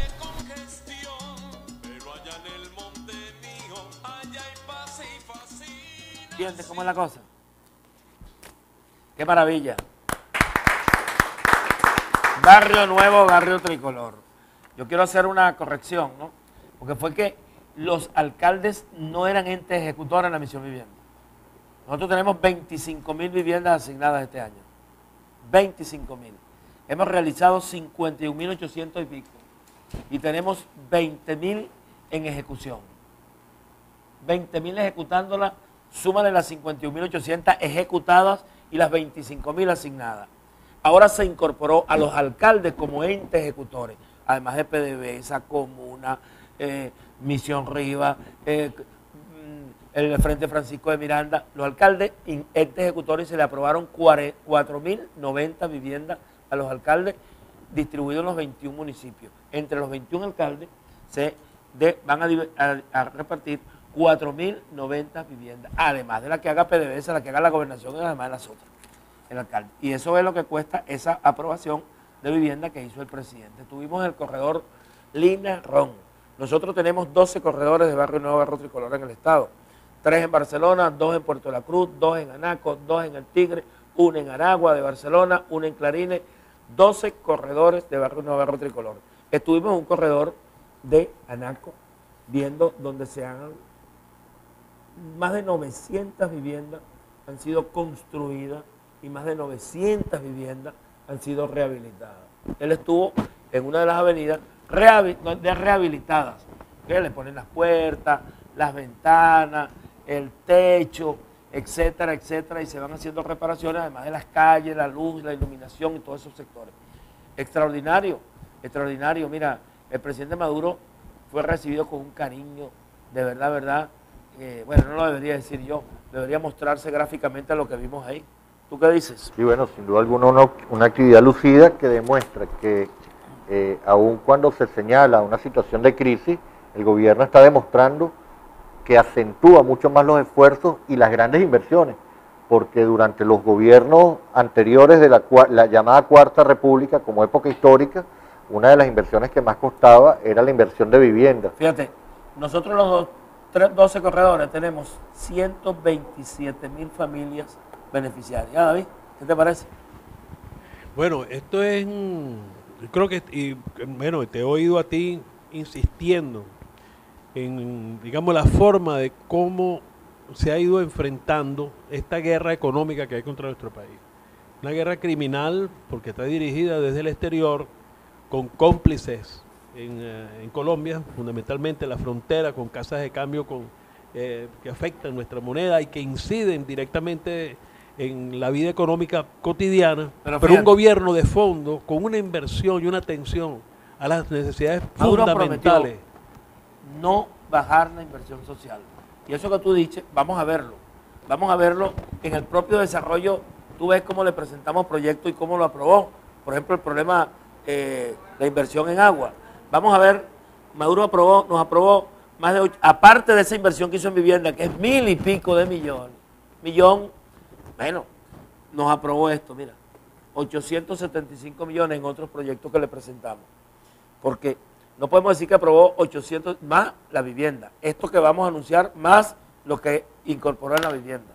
¿Entiendes cómo es la cosa? ¡Qué maravilla! Barrio Nuevo, Barrio Tricolor. Yo quiero hacer una corrección, ¿no? Porque fue que los alcaldes no eran entes ejecutores en la misión vivienda. Nosotros tenemos veinticinco mil viviendas asignadas este año. veinticinco mil. Hemos realizado cincuenta y un mil ochocientos y pico. Y tenemos veinte mil en ejecución. veinte mil ejecutándolas, súmale las cincuenta y un mil ochocientas ejecutadas y las veinticinco mil asignadas. Ahora se incorporó a los alcaldes como entes ejecutores, además de PDVSA, Comuna, eh, Misión Rivas, eh, el Frente Francisco de Miranda. Los alcaldes, entes ejecutores, se le aprobaron cuatro mil noventa viviendas a los alcaldes distribuidos en los veintiún municipios. Entre los veintiún alcaldes se de, van a, a, a repartir cuatro mil noventa viviendas, además de la que haga PDVSA, la que haga la gobernación y además de las otras, el alcalde. Y eso es lo que cuesta esa aprobación de vivienda que hizo el presidente. Tuvimos el corredor Lina Ron. Nosotros tenemos doce corredores de Barrio Nuevo, Barrio Tricolor en el estado. Tres en Barcelona, dos en Puerto La Cruz, dos en Anaco, dos en El Tigre, uno en Aragua de Barcelona, uno en Clarines, doce corredores de Barrio Nuevo, Barrio Tricolor. Estuvimos en un corredor de Anaco, viendo donde se han más de novecientas viviendas han sido construidas y más de novecientas viviendas han sido rehabilitadas. Él estuvo en una de las avenidas de rehabilitadas, que le ponen las puertas, las ventanas, el techo, etcétera, etcétera, y se van haciendo reparaciones, además de las calles, la luz, la iluminación y todos esos sectores. Extraordinario, extraordinario. Mira, el presidente Maduro fue recibido con un cariño, de verdad, verdad, eh, bueno, no lo debería decir yo, debería mostrarse gráficamente lo que vimos ahí. ¿Tú qué dices? Sí, bueno, sin duda alguna una, una actividad lucida que demuestra que Eh, aun cuando se señala una situación de crisis, el gobierno está demostrando que acentúa mucho más los esfuerzos y las grandes inversiones, porque durante los gobiernos anteriores de la, la llamada Cuarta República, como época histórica, una de las inversiones que más costaba era la inversión de vivienda. Fíjate, nosotros los doce corredores tenemos ciento veintisiete mil familias beneficiarias. ¿Ya, David? ¿Qué te parece? Bueno, esto es... Yo creo que, y, bueno, te he oído a ti insistiendo en, digamos, la forma de cómo se ha ido enfrentando esta guerra económica que hay contra nuestro país. Una guerra criminal porque está dirigida desde el exterior con cómplices en, en Colombia, fundamentalmente la frontera, con casas de cambio con, eh, que afectan nuestra moneda y que inciden directamente en la vida económica cotidiana, pero, pero un gobierno de fondo con una inversión y una atención a las necesidades Maduro fundamentales. prometió no bajar la inversión social. Y eso que tú dices, vamos a verlo. Vamos a verlo en el propio desarrollo. Tú ves cómo le presentamos proyectos y cómo lo aprobó. Por ejemplo, el problema de eh, la inversión en agua. Vamos a ver, Maduro aprobó, nos aprobó más de ocho, aparte de esa inversión que hizo en vivienda, que es mil y pico de millones. Millón, bueno, nos aprobó esto, mira, ochocientos setenta y cinco millones en otros proyectos que le presentamos. Porque no podemos decir que aprobó ochocientos más la vivienda. Esto que vamos a anunciar más lo que incorporó en la vivienda.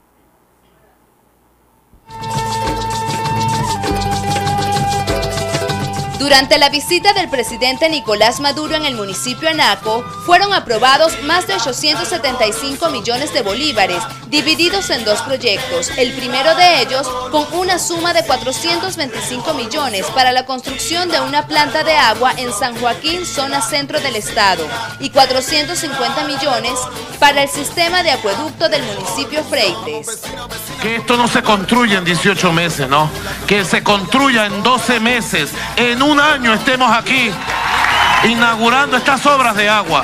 Durante la visita del presidente Nicolás Maduro en el municipio Anaco, fueron aprobados más de ochocientos setenta y cinco millones de bolívares, divididos en dos proyectos. El primero de ellos, con una suma de cuatrocientos veinticinco millones para la construcción de una planta de agua en San Joaquín, zona centro del estado, y cuatrocientos cincuenta millones para el sistema de acueducto del municipio Freites. Que esto no se construya en dieciocho meses, ¿no? Que se construya en doce meses, en un año estemos aquí inaugurando estas obras de agua.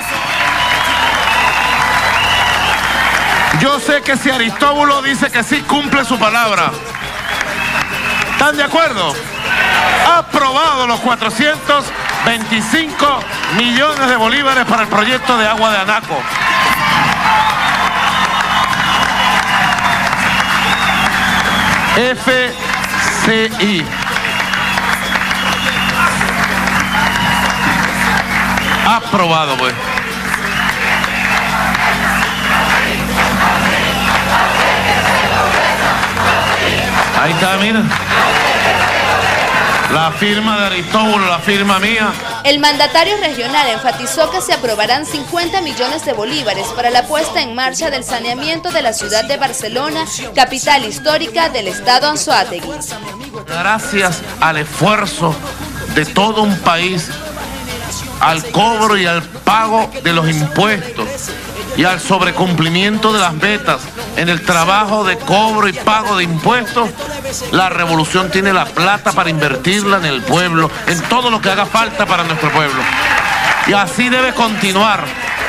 Yo sé que si Aristóbulo dice que sí, cumple su palabra. ¿Están de acuerdo? Ha aprobado los cuatrocientos veinticinco millones de bolívares para el proyecto de agua de Anaco. F C I. Aprobado, pues. Ahí está, mira. La firma de Aristóbulo, la firma mía. El mandatario regional enfatizó que se aprobarán cincuenta millones de bolívares para la puesta en marcha del saneamiento de la ciudad de Barcelona, capital histórica del estado Anzoátegui. Gracias al esfuerzo de todo un país, al cobro y al pago de los impuestos y al sobrecumplimiento de las metas en el trabajo de cobro y pago de impuestos, la revolución tiene la plata para invertirla en el pueblo, en todo lo que haga falta para nuestro pueblo. Y así debe continuar.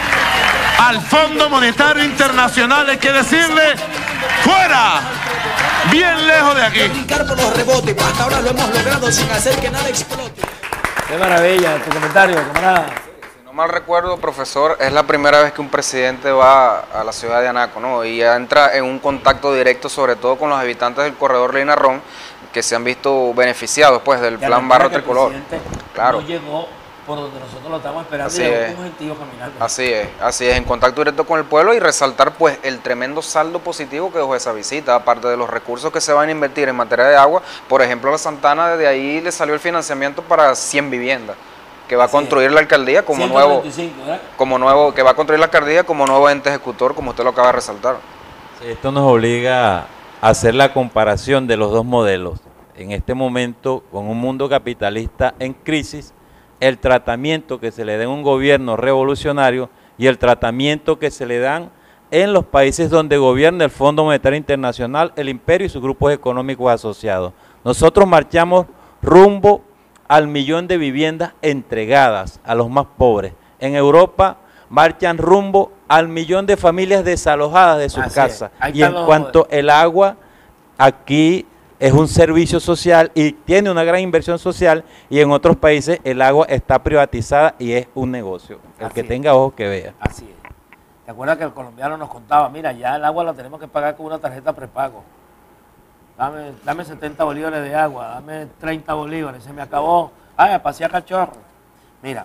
Al Fondo Monetario Internacional hay que decirle, ¡fuera! Bien lejos de aquí. Hasta ahora lo hemos logrado sin hacer que nada explote. Qué maravilla, tu comentario, camarada. Si no mal recuerdo, profesor, es la primera vez que un presidente va a la ciudad de Anaco, ¿no? Y entra en un contacto directo, sobre todo con los habitantes del corredor Lina-Ron, que se han visto beneficiados, pues, del Ya plan Barrio Tricolor. Claro. No llegó por donde nosotros lo estamos esperando. Así y es. un gentío caminando. Así es, así es, en contacto directo con el pueblo y resaltar, pues, el tremendo saldo positivo que dejó esa visita, aparte de los recursos que se van a invertir en materia de agua. Por ejemplo, a la Santana, desde ahí le salió el financiamiento para cien viviendas, que va a construir la alcaldía como nuevo, como nuevo, que va a construir la alcaldía como nuevo ente ejecutor, como usted lo acaba de resaltar. Sí, esto nos obliga a hacer la comparación de los dos modelos. En este momento, con un mundo capitalista en crisis, el tratamiento que se le da en un gobierno revolucionario y el tratamiento que se le dan en los países donde gobierna el Fondo Monetario Internacional, el imperio y sus grupos económicos asociados. Nosotros marchamos rumbo al millón de viviendas entregadas a los más pobres. En Europa marchan rumbo al millón de familias desalojadas de sus casas. Y en cuanto al agua, aquí es un servicio social y tiene una gran inversión social, y en otros países el agua está privatizada y es un negocio. El que tenga ojos que vea. Así es. ¿Te acuerdas que el colombiano nos contaba? Mira, ya el agua la tenemos que pagar con una tarjeta prepago. Dame, dame setenta bolívares de agua, dame treinta bolívares, se me acabó. Ay, a pasear cachorro. Mira,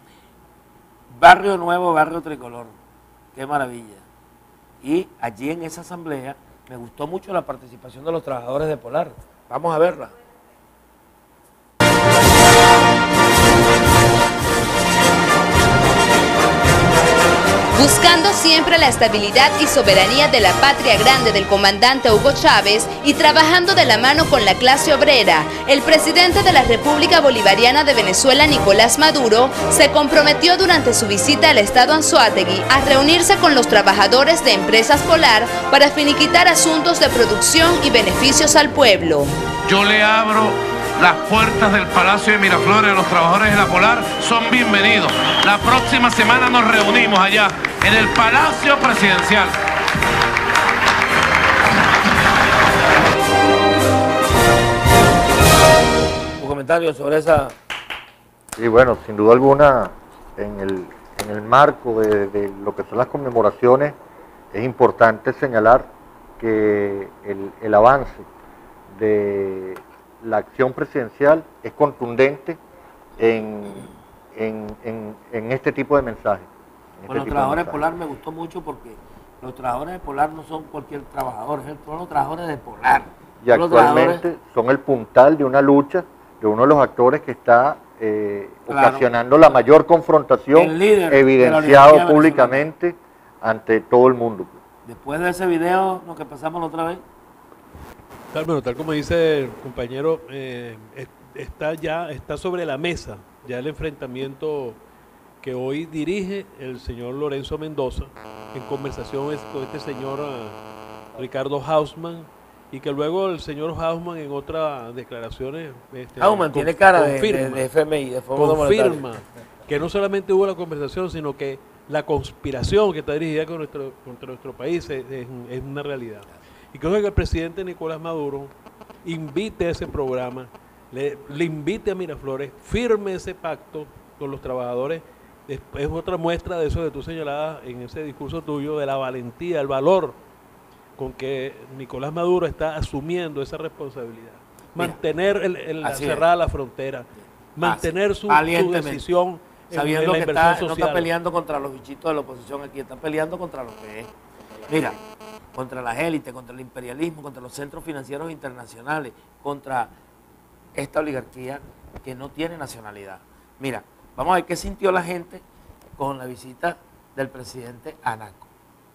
Barrio Nuevo, Barrio Tricolor. Qué maravilla. Y allí en esa asamblea me gustó mucho la participación de los trabajadores de Polar. Vamos a verla. Buscando siempre la estabilidad y soberanía de la patria grande del comandante Hugo Chávez y trabajando de la mano con la clase obrera, el presidente de la República Bolivariana de Venezuela, Nicolás Maduro, se comprometió durante su visita al estado Anzoátegui a reunirse con los trabajadores de Empresas Polar para finiquitar asuntos de producción y beneficios al pueblo. Yo le abro las puertas del Palacio de Miraflores de los trabajadores de la Polar son bienvenidos. La próxima semana nos reunimos allá en el Palacio Presidencial. Un comentario sobre esa... Sí, bueno, sin duda alguna, en el, en el marco de, de lo que son las conmemoraciones, es importante señalar que el, el avance de la acción presidencial es contundente en, en, en, en este tipo de mensajes. Con los trabajadores de Polar me gustó mucho porque los trabajadores de Polar no son cualquier trabajador, son los trabajadores de Polar. Y actualmente son el puntal de una lucha de uno de los actores que está eh, claro. ocasionando la mayor confrontación, evidenciado públicamente ante todo el mundo. Después de ese video, lo que pasamos la otra vez. Tal, bueno, tal como dice el compañero, eh, está ya está sobre la mesa ya el enfrentamiento que hoy dirige el señor Lorenzo Mendoza en conversación con este señor uh, Ricardo Hausmann, y que luego el señor Hausmann en otras declaraciones este, Hausmann con, tiene cara confirma, de, de, de F M I, de Fondo confirma Monetario, que no solamente hubo la conversación, sino que la conspiración que está dirigida contra nuestro, contra nuestro país es, es, es una realidad. Y creo que el presidente Nicolás Maduro invite a ese programa, le, le invite a Miraflores, firme ese pacto con los trabajadores. Es, es otra muestra de eso que tú señalabas en ese discurso tuyo, de la valentía, el valor con que Nicolás Maduro está asumiendo esa responsabilidad. Mantener el, el, la, cerrada la frontera, mantener su, su decisión sabiendo en la que inversión está, social. no está peleando contra los bichitos de la oposición aquí, está peleando contra lo que es. Mira, contra las élites, contra el imperialismo, contra los centros financieros internacionales, contra esta oligarquía que no tiene nacionalidad. Mira, vamos a ver qué sintió la gente con la visita del presidente a Anaco.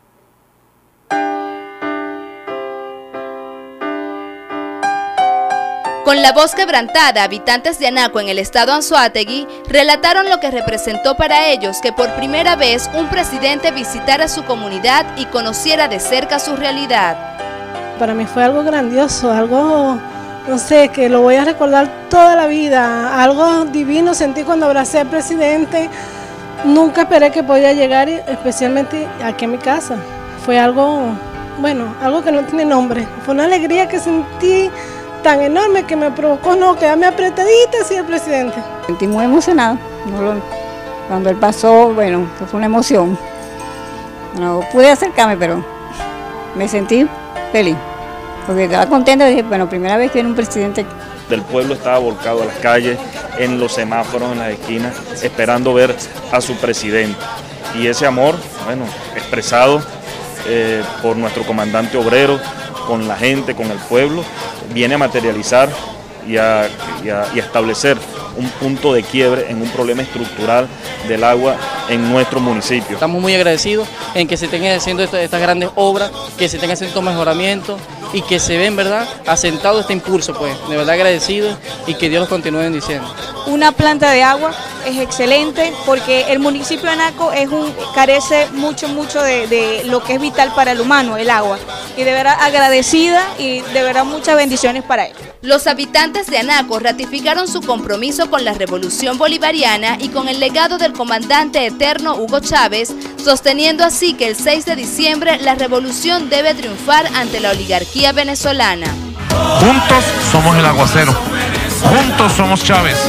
Con la voz quebrantada, habitantes de Anaco en el estado Anzoátegui relataron lo que representó para ellos que por primera vez un presidente visitara su comunidad y conociera de cerca su realidad. Para mí fue algo grandioso, algo, no sé, que lo voy a recordar toda la vida, algo divino sentí cuando abracé al presidente. Nunca esperé que podía llegar, especialmente aquí a mi casa. Fue algo, bueno, algo que no tiene nombre. Fue una alegría que sentí tan enorme que me provocó no quedarme apretadita así el presidente. Me sentí muy emocionada. No lo, cuando él pasó, bueno, fue una emoción. No pude acercarme, pero me sentí feliz. Porque estaba contenta, dije, bueno, primera vez que viene un presidente. Del pueblo estaba volcado a las calles, en los semáforos, en las esquinas, esperando ver a su presidente. Y ese amor, bueno, expresado eh, por nuestro comandante obrero, con la gente, con el pueblo, viene a materializar y a, y a, y a establecer un punto de quiebre en un problema estructural del agua en nuestro municipio. Estamos muy agradecidos en que se estén haciendo estas, estas grandes obras, que se estén haciendo estos mejoramientos y que se ven, ¿verdad?, asentado este impulso, pues, de verdad agradecidos y que Dios los continúe bendiciendo. Una planta de agua es excelente porque el municipio de Anaco es un, carece mucho, mucho de, de lo que es vital para el humano, el agua. Y de verdad agradecida y de verdad muchas bendiciones para él. Los habitantes de Anaco ratificaron su compromiso con la revolución bolivariana y con el legado del comandante eterno Hugo Chávez, sosteniendo así que el seis de diciembre la revolución debe triunfar ante la oligarquía venezolana. Juntos somos el aguacero, juntos somos Chávez.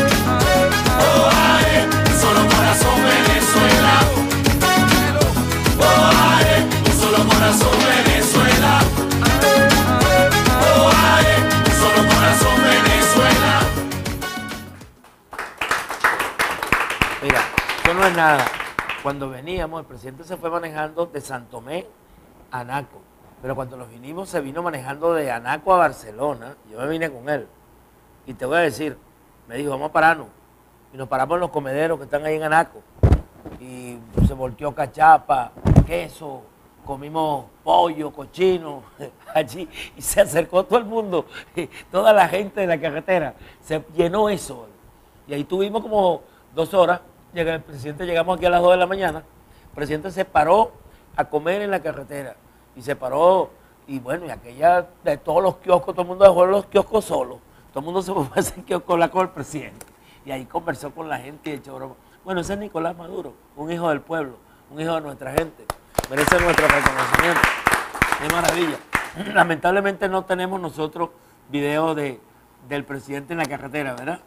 Mira, eso no es nada. Cuando veníamos, el presidente se fue manejando de San Tomé a Anaco. Pero cuando nos vinimos, se vino manejando de Anaco a Barcelona. Yo me vine con él. Y te voy a decir, me dijo, vamos a pararnos. Y nos paramos en los comederos que están ahí en Anaco. Y se volteó cachapa, queso, comimos pollo, cochino, allí. Y se acercó todo el mundo, toda la gente de la carretera. Se llenó eso. Y ahí tuvimos como dos horas. Llega el presidente, llegamos aquí a las dos de la mañana. El presidente se paró a comer en la carretera. Y se paró, y bueno, y aquella de todos los kioscos, todo el mundo dejó los kioscos solos. todo el mundo se fue a hacer que cola con el presidente. Y ahí conversó con la gente y echó broma. Bueno, ese es Nicolás Maduro, un hijo del pueblo, un hijo de nuestra gente. Merece nuestro reconocimiento. Qué maravilla. Lamentablemente no tenemos nosotros video de, del presidente en la carretera, ¿verdad?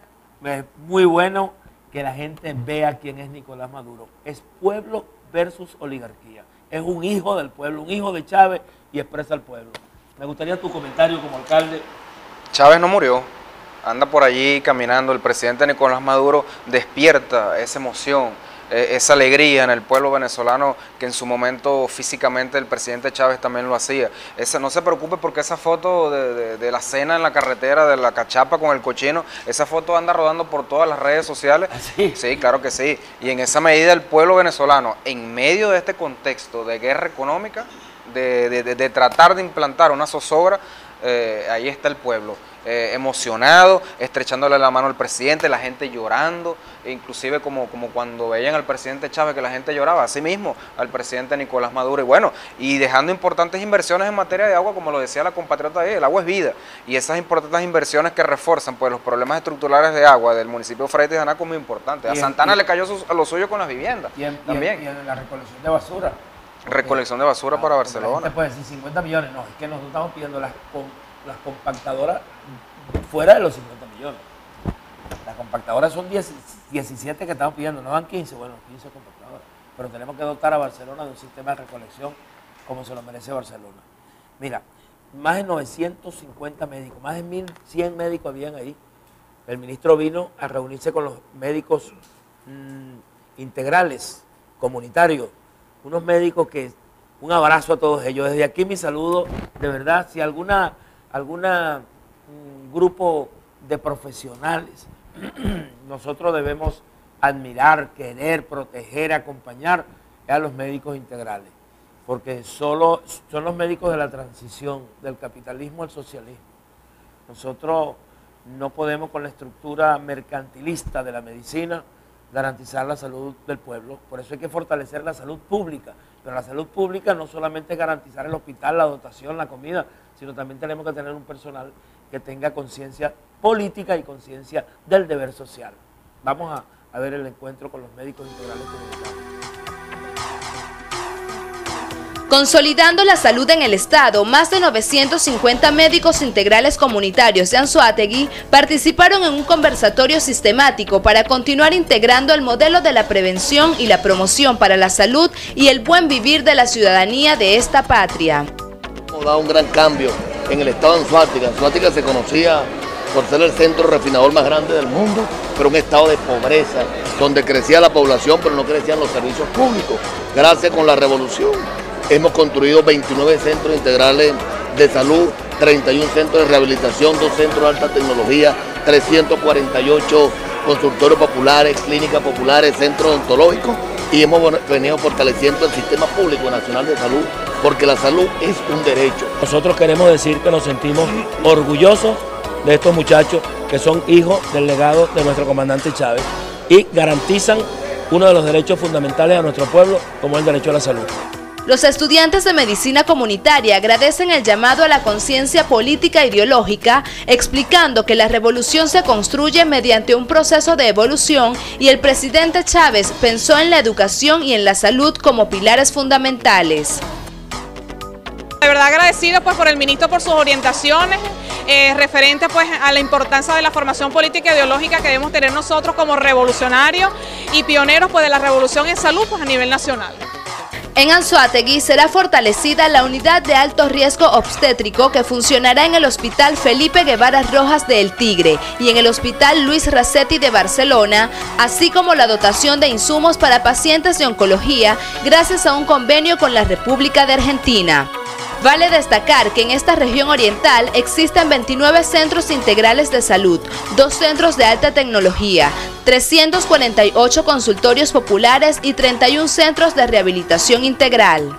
Es muy bueno que la gente vea quién es Nicolás Maduro. Es pueblo versus oligarquía. Es un hijo del pueblo, un hijo de Chávez y expresa al pueblo. Me gustaría tu comentario como alcalde. Chávez no murió, anda por allí caminando. El presidente Nicolás Maduro despierta esa emoción, eh, esa alegría en el pueblo venezolano que en su momento físicamente el presidente Chávez también lo hacía. Esa, no se preocupe porque esa foto de, de, de la cena en la carretera, de la cachapa con el cochino, esa foto anda rodando por todas las redes sociales. ¿Sí? Sí, claro que sí. Y en esa medida el pueblo venezolano, en medio de este contexto de guerra económica, de, de, de, de tratar de implantar una zozobra, eh, ahí está el pueblo. Eh, emocionado, estrechándole la mano al presidente, la gente llorando, e inclusive como, como cuando veían al presidente Chávez que la gente lloraba, así mismo al presidente Nicolás Maduro, y bueno, y dejando importantes inversiones en materia de agua, como lo decía la compatriota ahí, el agua es vida, y esas importantes inversiones que refuerzan pues los problemas estructurales de agua del municipio de Freites de Anaco muy importantes. A Santana le cayó su, a lo suyo con las viviendas, y en, también. Y en, y en la recolección de basura. Recolección de basura Ah, para Barcelona. La gente puede decir cincuenta millones, no, es que nosotros estamos pidiendo las, com, las compactadoras fuera de los cincuenta millones. Las compactadoras son diez, diecisiete que estamos pidiendo, no van quince, bueno, quince compactadoras. Pero tenemos que dotar a Barcelona de un sistema de recolección como se lo merece Barcelona. Mira, más de novecientos cincuenta médicos, más de mil cien médicos habían ahí. El ministro vino a reunirse con los médicos mmm, integrales, comunitarios, unos médicos que, un abrazo a todos ellos. Desde aquí mi saludo, de verdad, si alguna, alguna un grupo de profesionales nosotros debemos admirar, querer, proteger, acompañar a los médicos integrales, porque solo son los médicos de la transición del capitalismo al socialismo. Nosotros no podemos con la estructura mercantilista de la medicina garantizar la salud del pueblo, por eso hay que fortalecer la salud pública, pero la salud pública no solamente es garantizar el hospital, la dotación, la comida, sino también tenemos que tener un personal que tenga conciencia política y conciencia del deber social. Vamos a, a ver el encuentro con los médicos integrales comunitarios. Consolidando la salud en el Estado, más de novecientos cincuenta médicos integrales comunitarios de Anzoátegui participaron en un conversatorio sistemático para continuar integrando el modelo de la prevención y la promoción para la salud y el buen vivir de la ciudadanía de esta patria. Hemos dado un gran cambio en el estado de Anzoátegui. Anzoátegui se conocía por ser el centro refinador más grande del mundo, pero un estado de pobreza, donde crecía la población, pero no crecían los servicios públicos. Gracias con la revolución, hemos construido veintinueve centros integrales de salud, treinta y un centros de rehabilitación, dos centros de alta tecnología, trescientos cuarenta y ocho consultorios populares, clínicas populares, centros odontológicos, y hemos venido fortaleciendo el sistema público nacional de salud, porque la salud es un derecho. Nosotros queremos decir que nos sentimos orgullosos de estos muchachos que son hijos del legado de nuestro comandante Chávez y garantizan uno de los derechos fundamentales a nuestro pueblo, como el derecho a la salud. Los estudiantes de medicina comunitaria agradecen el llamado a la conciencia política e ideológica, explicando que la revolución se construye mediante un proceso de evolución y el presidente Chávez pensó en la educación y en la salud como pilares fundamentales. De verdad agradecido pues por el ministro por sus orientaciones, eh, referente pues a la importancia de la formación política e ideológica que debemos tener nosotros como revolucionarios y pioneros pues de la revolución en salud pues a nivel nacional. En Anzoátegui será fortalecida la unidad de alto riesgo obstétrico que funcionará en el Hospital Felipe Guevara Rojas de El Tigre y en el Hospital Luis Racetti de Barcelona, así como la dotación de insumos para pacientes de oncología gracias a un convenio con la República de Argentina. Vale destacar que en esta región oriental existen veintinueve centros integrales de salud, dos centros de alta tecnología, trescientos cuarenta y ocho consultorios populares y treinta y un centros de rehabilitación integral.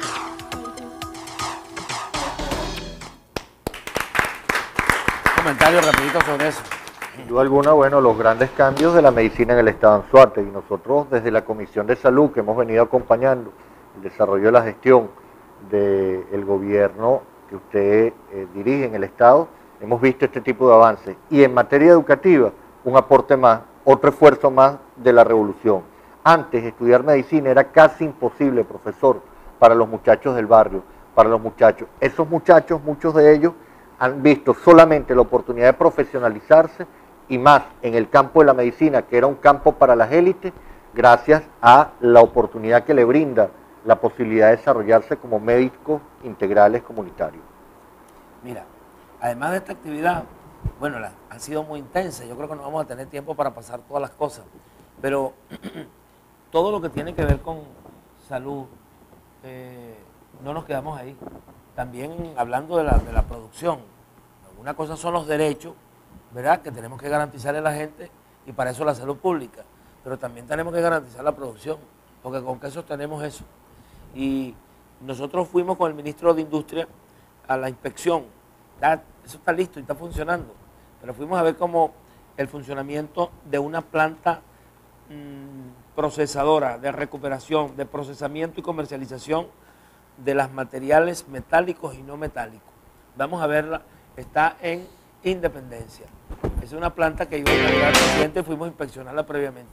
Comentario rapidito sobre eso. Sin duda alguna, bueno, los grandes cambios de la medicina en el estado de Anzoátegui. Nosotros desde la Comisión de Salud, que hemos venido acompañando el desarrollo de la gestión del gobierno que usted eh, dirige en el estado, hemos visto este tipo de avances. Y en materia educativa, un aporte más, otro esfuerzo más de la revolución. Antes, estudiar medicina era casi imposible, profesor, para los muchachos del barrio, para los muchachos. Esos muchachos, muchos de ellos, han visto solamente la oportunidad de profesionalizarse y más en el campo de la medicina, que era un campo para las élites, gracias a la oportunidad que le brinda la posibilidad de desarrollarse como médicos integrales comunitarios. Mira, además de esta actividad, bueno, la, ha sido muy intensa, yo creo que no vamos a tener tiempo para pasar todas las cosas, pero todo lo que tiene que ver con salud, eh, no nos quedamos ahí. También hablando de la, de la producción, una cosa son los derechos, ¿verdad?, que tenemos que garantizarle a la gente, y para eso la salud pública, pero también tenemos que garantizar la producción, porque con qué sostenemos eso. Y nosotros fuimos con el ministro de Industria a la inspección, ya, eso está listo y está funcionando, pero fuimos a ver cómo el funcionamiento de una planta mmm, procesadora, de recuperación, de procesamiento y comercialización de los materiales metálicos y no metálicos. Vamos a verla, está en Independencia. Es una planta que iba a inaugurar el presidente y fuimos a inspeccionarla previamente.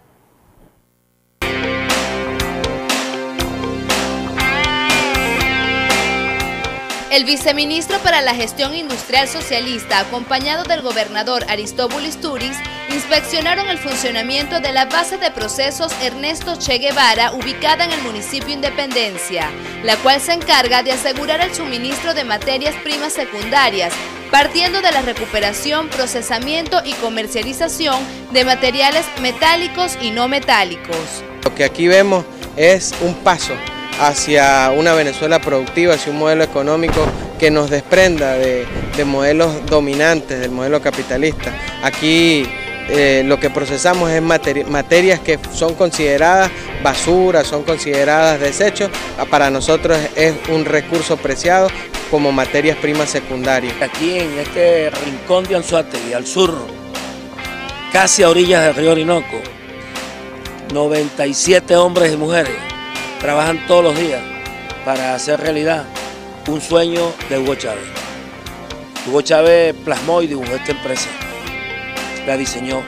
El viceministro para la Gestión Industrial Socialista, acompañado del gobernador Aristóbulo Turis, inspeccionaron el funcionamiento de la base de procesos Ernesto Che Guevara, ubicada en el municipio Independencia, la cual se encarga de asegurar el suministro de materias primas secundarias, partiendo de la recuperación, procesamiento y comercialización de materiales metálicos y no metálicos. Lo que aquí vemos es un paso hacia una Venezuela productiva, hacia un modelo económico que nos desprenda de, de modelos dominantes, del modelo capitalista. Aquí eh, lo que procesamos es materi materias que son consideradas basura, son consideradas desechos, para nosotros es un recurso preciado como materias primas secundarias. Aquí en este rincón de Anzoátegui, al sur, casi a orillas del río Orinoco, noventa y siete hombres y mujeres trabajan todos los días para hacer realidad un sueño de Hugo Chávez. Hugo Chávez plasmó y dibujó esta empresa, la diseñó.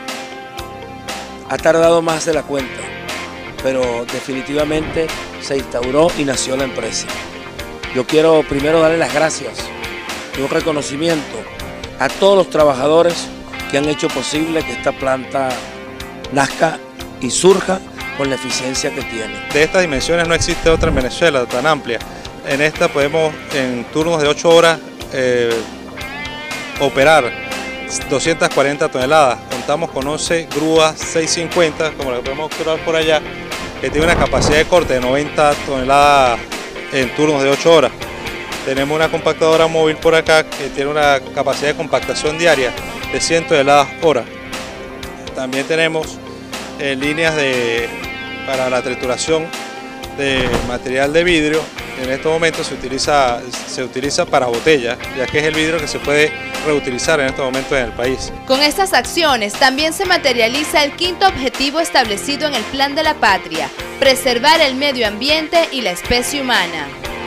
Ha tardado más de la cuenta, pero definitivamente se instauró y nació la empresa. Yo quiero primero darle las gracias y un reconocimiento a todos los trabajadores que han hecho posible que esta planta nazca y surja con la eficiencia que tiene. De estas dimensiones no existe otra en Venezuela tan amplia. En esta podemos en turnos de ocho horas eh, operar doscientas cuarenta toneladas. Contamos con once grúas seiscientos cincuenta, como la que podemos observar por allá, que tiene una capacidad de corte de noventa toneladas en turnos de ocho horas. Tenemos una compactadora móvil por acá que tiene una capacidad de compactación diaria de cien toneladas hora. También tenemos eh, líneas de para la trituración de material de vidrio. En estos momentos se utiliza, se utiliza para botellas, ya que es el vidrio que se puede reutilizar en estos momentos en el país. Con estas acciones también se materializa el quinto objetivo establecido en el Plan de la Patria: preservar el medio ambiente y la especie humana.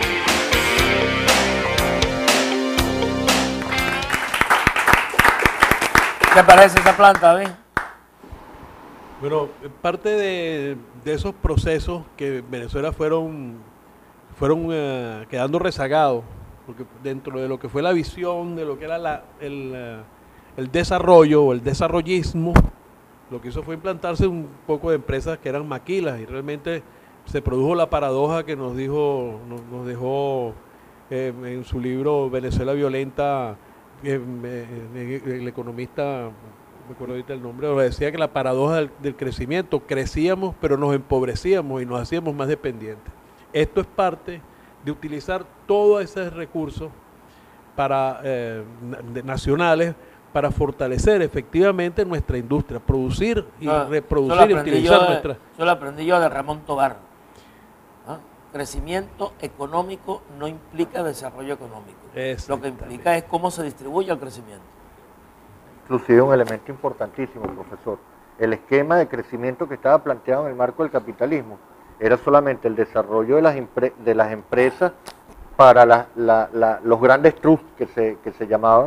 ¿Qué parece esa planta, David? Bueno, parte de, de esos procesos que en Venezuela fueron, fueron uh, quedando rezagados, porque dentro de lo que fue la visión, de lo que era la, el, uh, el desarrollo o el desarrollismo, lo que hizo fue implantarse un poco de empresas que eran maquilas, y realmente se produjo la paradoja que nos dijo, nos, nos dejó eh, en su libro Venezuela Violenta, eh, eh, el economista, me acuerdo ahorita el nombre, decía que la paradoja del, del crecimiento: crecíamos pero nos empobrecíamos y nos hacíamos más dependientes. Esto es parte de utilizar todos esos recursos para, eh, nacionales para fortalecer efectivamente nuestra industria, producir y no, reproducir y utilizar de, nuestra... Eso lo aprendí yo de Ramón Tobar. ¿Ah? Crecimiento económico no implica desarrollo económico. Lo que implica es cómo se distribuye el crecimiento. Inclusive un elemento importantísimo, profesor. El esquema de crecimiento que estaba planteado en el marco del capitalismo era solamente el desarrollo de las, de las empresas para la, la, la, los grandes trusts que se, que se llamaban,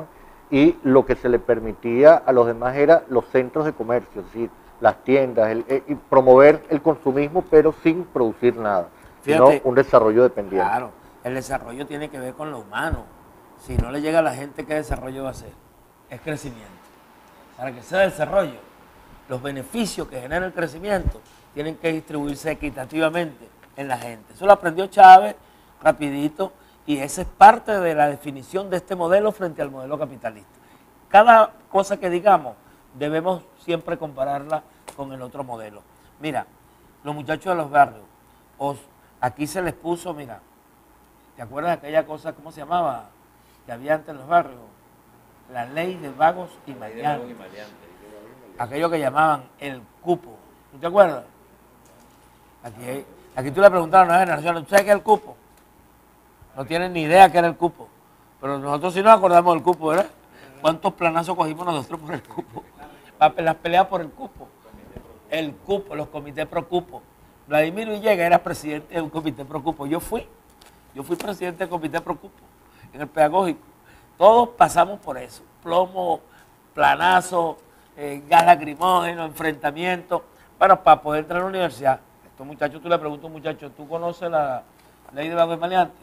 y lo que se le permitía a los demás era los centros de comercio, es decir, las tiendas, el, el, y promover el consumismo pero sin producir nada, Fíjate, sino un desarrollo dependiente. Claro, el desarrollo tiene que ver con lo humano. Si no le llega a la gente, ¿qué desarrollo va a ser? Es crecimiento. Para que sea desarrollo, los beneficios que genera el crecimiento tienen que distribuirse equitativamente en la gente. Eso lo aprendió Chávez rapidito y esa es parte de la definición de este modelo frente al modelo capitalista. Cada cosa que digamos debemos siempre compararla con el otro modelo. Mira, los muchachos de los barrios, os, aquí se les puso, mira, ¿te acuerdas de aquella cosa, cómo se llamaba? Que había antes en los barrios, la ley de vagos y maleantes. Aquello que llamaban el cupo. ¿Tú te acuerdas? Aquí, aquí tú le preguntabas a una generación, ¿tú sabes qué es el cupo? No tienen ni idea qué era el cupo. Pero nosotros sí nos acordamos del cupo, ¿verdad? ¿Cuántos planazos cogimos nosotros por el cupo? Las peleas por el cupo. El cupo, los comités pro cupo. Vladimir Villegas era presidente de un comité pro cupo. Yo fui. Yo fui presidente del comité pro cupo en el pedagógico. Todos pasamos por eso. Plomo, planazo, eh, gas lacrimógeno, enfrentamiento. Bueno, para poder entrar a la universidad. Estos muchachos, tú le preguntas a un muchacho, ¿tú conoces la ley de vagos y maleantes?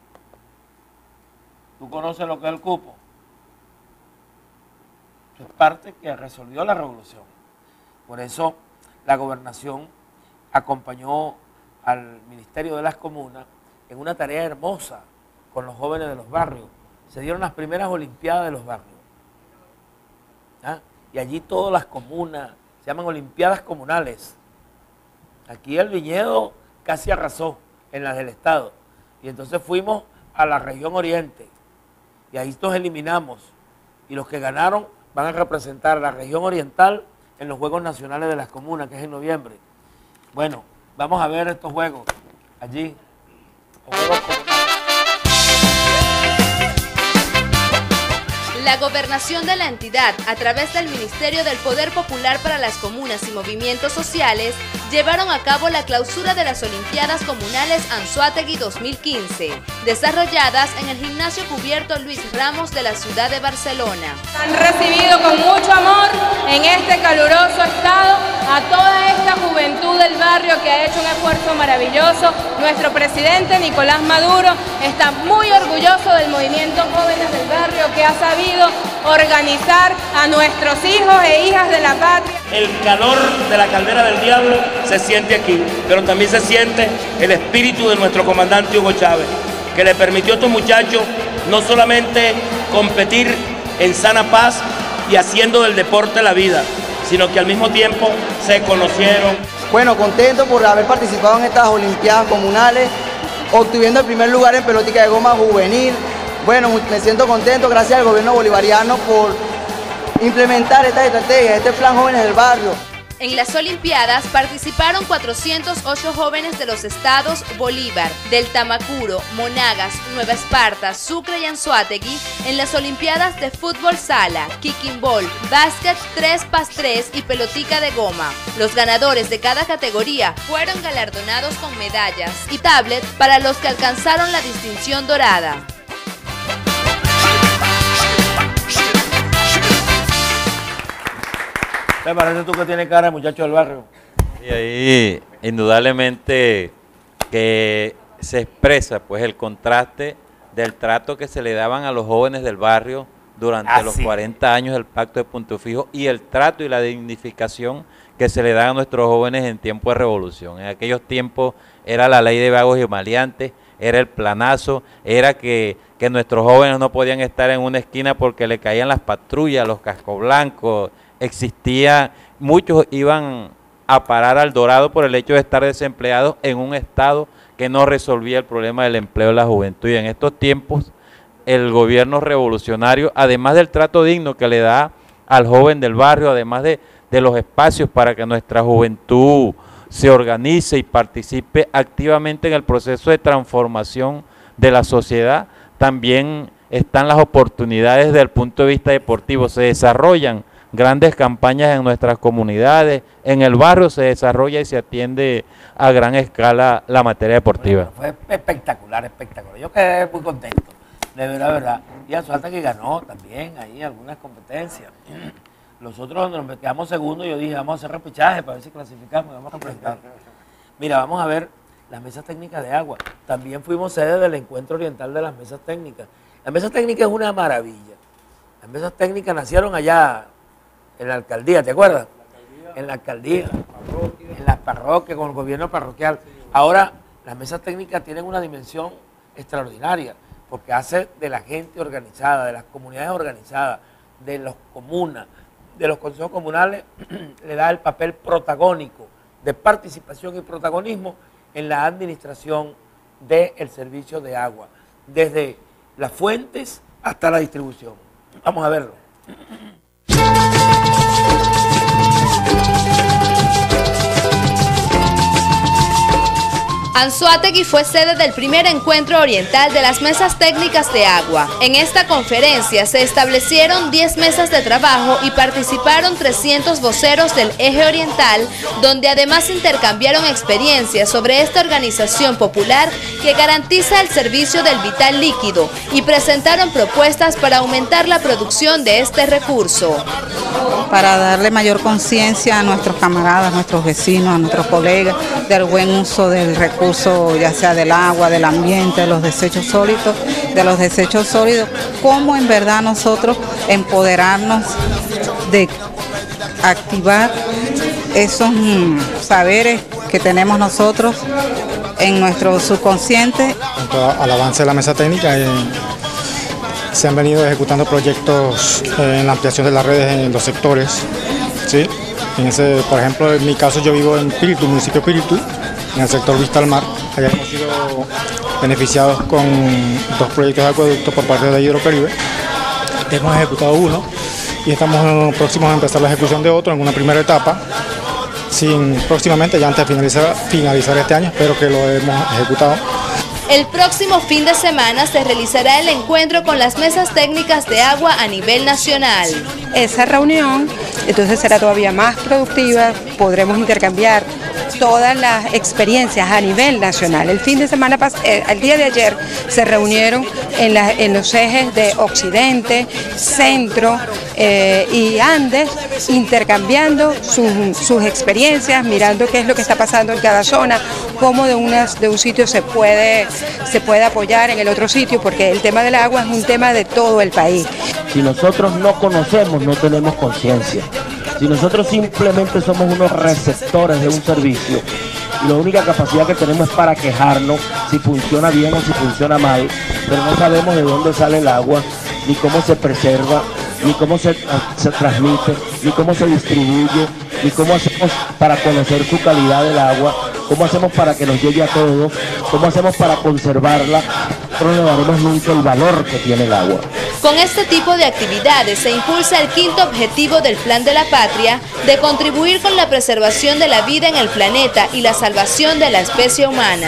¿Tú conoces lo que es el cupo? Eso es parte que resolvió la revolución. Por eso la gobernación acompañó al Ministerio de las Comunas en una tarea hermosa con los jóvenes de los barrios. Se dieron las primeras olimpiadas de los barrios. ¿Ah? Y allí todas las comunas, se llaman olimpiadas comunales. Aquí el viñedo casi arrasó en las del Estado. Y entonces fuimos a la región oriente. Y ahí nos eliminamos. Y los que ganaron van a representar a la región oriental en los Juegos Nacionales de las Comunas, que es en noviembre. Bueno, vamos a ver estos juegos allí. Los juegos comunales. La gobernación de la entidad, a través del Ministerio del Poder Popular para las Comunas y Movimientos Sociales, llevaron a cabo la clausura de las Olimpiadas Comunales Anzoátegui dos mil quince, desarrolladas en el Gimnasio Cubierto Luis Ramos de la ciudad de Barcelona. Han recibido con mucho amor en este caluroso estado a toda esta juventud del barrio que ha hecho un esfuerzo maravilloso. Nuestro presidente Nicolás Maduro está muy orgulloso del movimiento Jóvenes del Barrio que ha sabido organizar a nuestros hijos e hijas de la patria. El calor de la caldera del diablo se siente aquí, pero también se siente el espíritu de nuestro comandante Hugo Chávez, que le permitió a estos muchachos no solamente competir en sana paz y haciendo del deporte la vida, sino que al mismo tiempo se conocieron. Bueno, contento por haber participado en estas Olimpiadas Comunales, obteniendo el primer lugar en pelótica de goma juvenil. Bueno, me siento contento, gracias al gobierno bolivariano por implementar esta estrategia, este plan Jóvenes del Barrio. En las Olimpiadas participaron cuatrocientos ocho jóvenes de los estados Bolívar, del Tamacuro, Monagas, Nueva Esparta, Sucre y Anzoátegui en las Olimpiadas de fútbol sala, kicking ball, básquet tres por tres y pelotica de goma. Los ganadores de cada categoría fueron galardonados con medallas y tablet para los que alcanzaron la distinción dorada. ¿Te parece tú que tiene cara de muchacho del barrio? Y ahí indudablemente que se expresa pues el contraste del trato que se le daban a los jóvenes del barrio durante ah, los sí. cuarenta años del Pacto de Punto Fijo y el trato y la dignificación que se le da a nuestros jóvenes en tiempo de revolución. En aquellos tiempos era la ley de vagos y maleantes, era el planazo, era que, que nuestros jóvenes no podían estar en una esquina porque le caían las patrullas, los cascos blancos. Existía, muchos iban a parar al Dorado por el hecho de estar desempleados en un estado que no resolvía el problema del empleo de la juventud. Y en estos tiempos el gobierno revolucionario, además del trato digno que le da al joven del barrio, además de, de los espacios para que nuestra juventud se organice y participe activamente en el proceso de transformación de la sociedad, también están las oportunidades desde el punto de vista deportivo. Se desarrollan grandes campañas en nuestras comunidades, en el barrio se desarrolla y se atiende a gran escala la materia deportiva. Bueno, fue espectacular, espectacular. Yo quedé muy contento. De verdad, verdad. Y Anzoátegui ganó también ahí algunas competencias. Nosotros cuando nos quedamos segundos, yo dije, vamos a hacer repechaje para ver si clasificamos y vamos a representar. Mira, vamos a ver las mesas técnicas de agua. También fuimos sede del encuentro oriental de las mesas técnicas. Las mesas técnicas es una maravilla. Las mesas técnicas nacieron allá en la alcaldía, ¿te acuerdas? En la alcaldía, en las parroquias, con el gobierno parroquial. Ahora, las mesas técnicas tienen una dimensión extraordinaria, porque hace de la gente organizada, de las comunidades organizadas, de las comunas, de los consejos comunales, le da el papel protagónico de participación y protagonismo en la administración del servicio de agua, desde las fuentes hasta la distribución. Vamos a verlo. Anzoátegui fue sede del primer encuentro oriental de las mesas técnicas de agua. En esta conferencia se establecieron diez mesas de trabajo y participaron trescientos voceros del eje oriental, donde además intercambiaron experiencias sobre esta organización popular que garantiza el servicio del vital líquido y presentaron propuestas para aumentar la producción de este recurso. Para darle mayor conciencia a nuestros camaradas, a nuestros vecinos, a nuestros colegas, del buen uso del recurso, ya sea del agua, del ambiente, de los desechos sólidos, de los desechos sólidos, cómo en verdad nosotros empoderarnos de activar esos mm, saberes que tenemos nosotros en nuestro subconsciente. En cuanto al avance de la mesa técnica, eh, se han venido ejecutando proyectos eh, en la ampliación de las redes en los sectores, ¿sí? En ese, por ejemplo, en mi caso yo vivo en Píritu, municipio de Píritu, en el sector Vista al Mar. Allá hemos sido beneficiados con dos proyectos de acueducto por parte de Hidrocaribe. Hemos ejecutado uno y estamos próximos a empezar la ejecución de otro en una primera etapa. Sin, próximamente, ya antes de finalizar, finalizar este año, espero que lo hemos ejecutado. El próximo fin de semana se realizará el encuentro con las mesas técnicas de agua a nivel nacional. Esa reunión entonces será todavía más productiva, podremos intercambiar todas las experiencias a nivel nacional. El fin de semana, eh, el día de ayer se reunieron en, la, en los ejes de Occidente, Centro eh, y Andes, intercambiando sus, sus experiencias, mirando qué es lo que está pasando en cada zona, cómo de, unas, de un sitio se puede, se puede apoyar en el otro sitio, porque el tema del agua es un tema de todo el país. Si nosotros no conocemos, no tenemos conciencia. Si nosotros simplemente somos unos receptores de un servicio y la única capacidad que tenemos es para quejarnos si funciona bien o si funciona mal, pero no sabemos de dónde sale el agua, ni cómo se preserva, ni cómo se, se transmite, ni cómo se distribuye, ni cómo hacemos para conocer su calidad del agua, cómo hacemos para que nos llegue a todos, cómo hacemos para conservarla, nosotros no le daremos nunca el valor que tiene el agua. Con este tipo de actividades se impulsa el quinto objetivo del Plan de la Patria de contribuir con la preservación de la vida en el planeta y la salvación de la especie humana.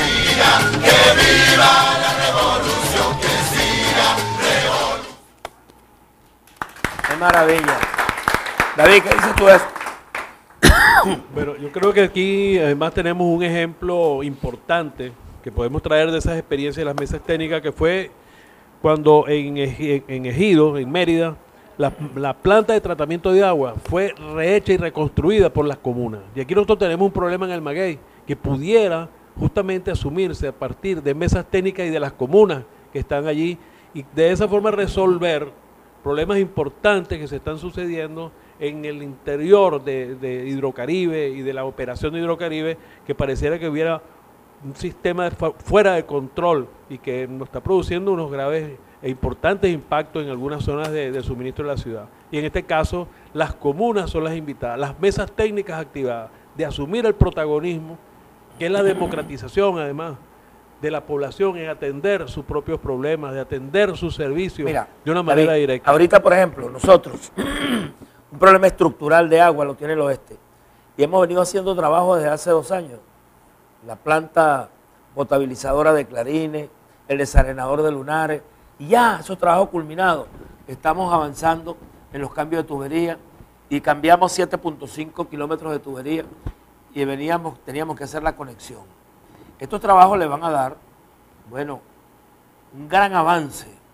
¡Qué maravilla! David, ¿qué dices tú de eso? Bueno, yo creo que aquí además tenemos un ejemplo importante que podemos traer de esas experiencias de las mesas técnicas, que fue cuando en, en Ejido, en Mérida, la, la planta de tratamiento de agua fue rehecha y reconstruida por las comunas. Y aquí nosotros tenemos un problema en el Maguey, que pudiera justamente asumirse a partir de mesas técnicas y de las comunas que están allí, y de esa forma resolver problemas importantes que se están sucediendo en el interior de, de Hidrocaribe y de la operación de Hidrocaribe, que pareciera que hubiera un sistema de fuera de control y que nos está produciendo unos graves e importantes impactos en algunas zonas de, de suministro de la ciudad. Y en este caso, las comunas son las invitadas, las mesas técnicas activadas, de asumir el protagonismo, que es la democratización además de la población en atender sus propios problemas, de atender sus servicios. Mira, de una manera David, directa. Ahorita, por ejemplo, nosotros, un problema estructural de agua lo tiene el oeste, y hemos venido haciendo trabajo desde hace dos años. La planta potabilizadora de Clarines, el desarenador de Lunares, y ya esos trabajos culminados. Estamos avanzando en los cambios de tubería y cambiamos siete punto cinco kilómetros de tubería y veníamos, teníamos que hacer la conexión. Estos trabajos le van a dar, bueno, un gran avance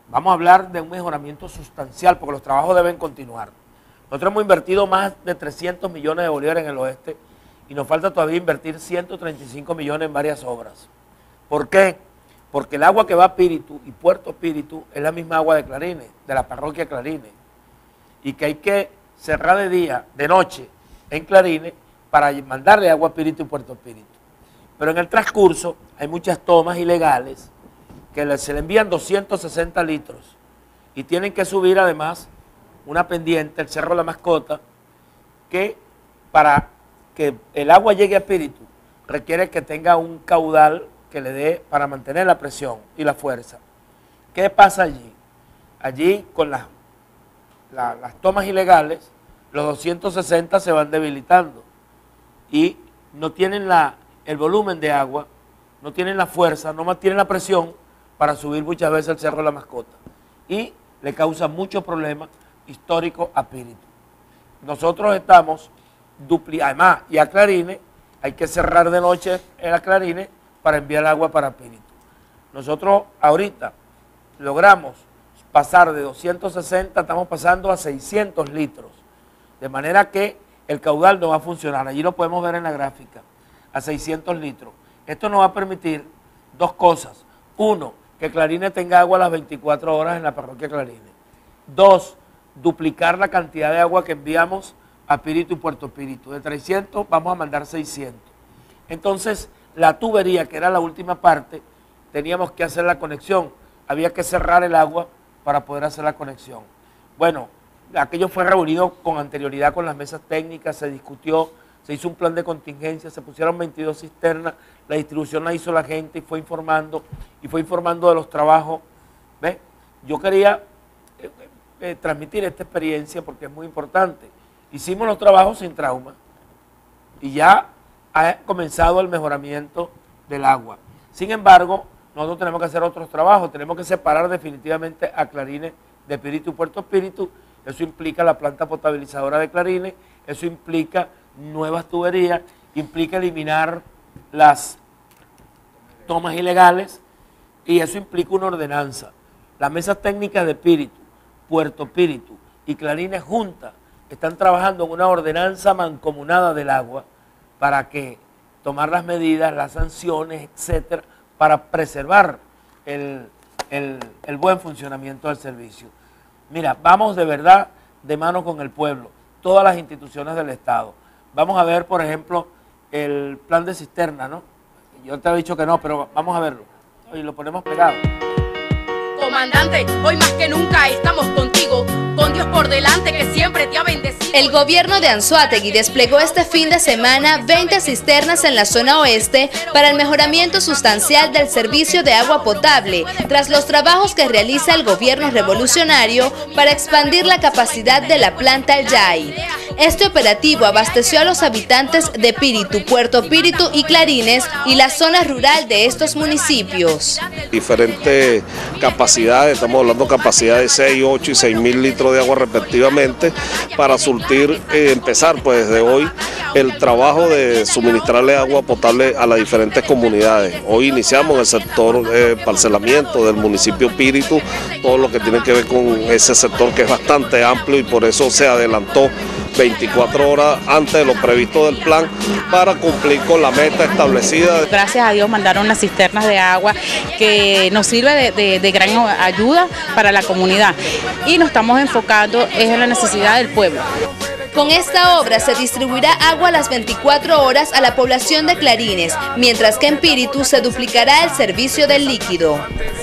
vamos a hablar de un mejoramiento sustancial porque los trabajos deben continuar. Nosotros hemos invertido más de trescientos millones de bolívares en el oeste y nos falta todavía invertir ciento treinta y cinco millones en varias obras. ¿Por qué? Porque el agua que va a Píritu y Puerto Píritu es la misma agua de Clarines, de la parroquia Clarines, y que hay que cerrar de día, de noche, en Clarines para mandarle agua a Píritu y Puerto Píritu. Pero en el transcurso hay muchas tomas ilegales que se le envían doscientos sesenta litros y tienen que subir además una pendiente, el Cerro de la Mascota, que para que el agua llegue a Píritu requiere que tenga un caudal que le dé para mantener la presión y la fuerza. ¿Qué pasa allí? Allí con las, la, las tomas ilegales, los doscientos sesenta se van debilitando y no tienen la, el volumen de agua, no tienen la fuerza, no mantienen la presión para subir muchas veces el Cerro de la Mascota y le causa mucho problema histórico a Píritu. Nosotros estamos duplicando, además, y a Clarines, hay que cerrar de noche en la Clarines para enviar agua para Píritu. Nosotros ahorita logramos pasar de doscientos sesenta, estamos pasando a seiscientos litros, de manera que el caudal no va a funcionar, allí lo podemos ver en la gráfica, a seiscientos litros. Esto nos va a permitir dos cosas. Uno, que Clarines tenga agua a las veinticuatro horas en la parroquia Clarines. Dos, duplicar la cantidad de agua que enviamos a Píritu y Puerto Píritu. De trescientos vamos a mandar seiscientos. Entonces, la tubería, que era la última parte, teníamos que hacer la conexión. Había que cerrar el agua para poder hacer la conexión. Bueno, aquello fue reunido con anterioridad con las mesas técnicas, se discutió, se hizo un plan de contingencia, se pusieron veintidós cisternas, la distribución la hizo la gente y fue informando, y fue informando de los trabajos. ¿Ves? Yo quería eh, eh, transmitir esta experiencia porque es muy importante. Hicimos los trabajos sin trauma y ya ha comenzado el mejoramiento del agua. Sin embargo, nosotros tenemos que hacer otros trabajos, tenemos que separar definitivamente a Clarines de Píritu y Puerto Píritu. Eso implica la planta potabilizadora de Clarines, eso implica nuevas tuberías, implica eliminar las tomas ilegales y eso implica una ordenanza. Las mesas técnicas de Píritu, Puerto Píritu y Clarines juntas están trabajando en una ordenanza mancomunada del agua para que tomar las medidas, las sanciones, etcétera, para preservar el, el, el buen funcionamiento del servicio. Mira, vamos de verdad de mano con el pueblo, todas las instituciones del Estado. Vamos a ver, por ejemplo, el plan de cisterna, ¿no? Yo te he dicho que no, pero vamos a verlo. Y lo ponemos pegado. Comandante, hoy más que nunca estamos contigo, con Dios por delante que siempre te ha bendecido. El gobierno de Anzoátegui desplegó este fin de semana veinte cisternas en la zona oeste para el mejoramiento sustancial del servicio de agua potable, tras los trabajos que realiza el gobierno revolucionario para expandir la capacidad de la planta El Yay. Este operativo abasteció a los habitantes de Píritu, Puerto Píritu y Clarines y la zona rural de estos municipios. Diferentes capacidades, estamos hablando de capacidad de seis, ocho y seis mil litros de agua respectivamente, para surtir, eh, empezar pues desde hoy el trabajo de suministrarle agua potable a las diferentes comunidades. Hoy iniciamos el sector eh, parcelamiento del municipio Píritu, todo lo que tiene que ver con ese sector que es bastante amplio y por eso se adelantó veinticuatro horas antes de lo previsto del plan para cumplir con la meta establecida. Gracias a Dios mandaron las cisternas de agua que nos sirve de, de, de gran ayuda para la comunidad y nos estamos enfocando en la necesidad del pueblo. Con esta obra se distribuirá agua a las veinticuatro horas a la población de Clarines, mientras que en Píritu se duplicará el servicio del líquido.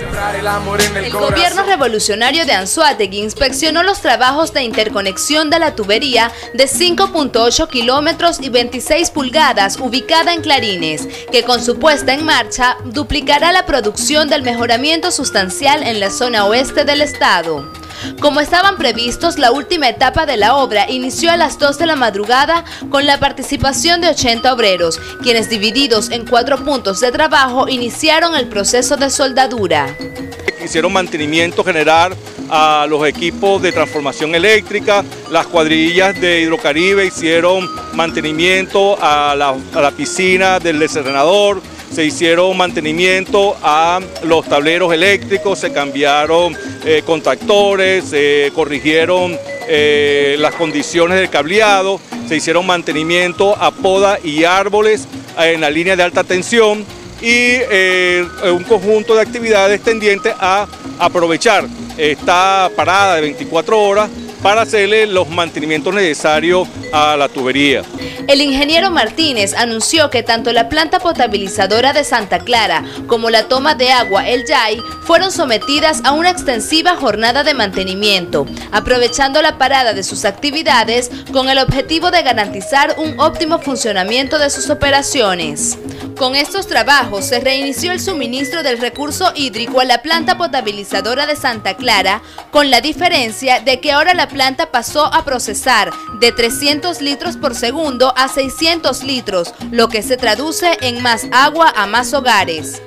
El gobierno revolucionario de Anzoátegui inspeccionó los trabajos de interconexión de la tubería de cinco punto ocho kilómetros y veintiséis pulgadas ubicada en Clarines, que con su puesta en marcha duplicará la producción del mejoramiento sustancial en la zona oeste del estado. Como estaban previstos, la última etapa de la obra inició a las dos de la madrugada con la participación de ochenta obreros, quienes divididos en cuatro puntos de trabajo iniciaron el proceso de soldadura. Hicieron mantenimiento general a los equipos de transformación eléctrica, las cuadrillas de Hidrocaribe hicieron mantenimiento a la, a la piscina del desenredador, se hicieron mantenimiento a los tableros eléctricos, se cambiaron eh, contactores, se corrigieron eh, las condiciones del cableado, se hicieron mantenimiento a poda y árboles en la línea de alta tensión y eh, un conjunto de actividades tendientes a aprovechar esta parada de veinticuatro horas para hacerle los mantenimientos necesarios a la tubería. El ingeniero Martínez anunció que tanto la planta potabilizadora de Santa Clara como la toma de agua El Yay fueron sometidas a una extensiva jornada de mantenimiento, aprovechando la parada de sus actividades con el objetivo de garantizar un óptimo funcionamiento de sus operaciones. Con estos trabajos se reinició el suministro del recurso hídrico a la planta potabilizadora de Santa Clara, con la diferencia de que ahora la planta pasó a procesar de trescientos litros por segundo a seiscientos litros, lo que se traduce en más agua a más hogares.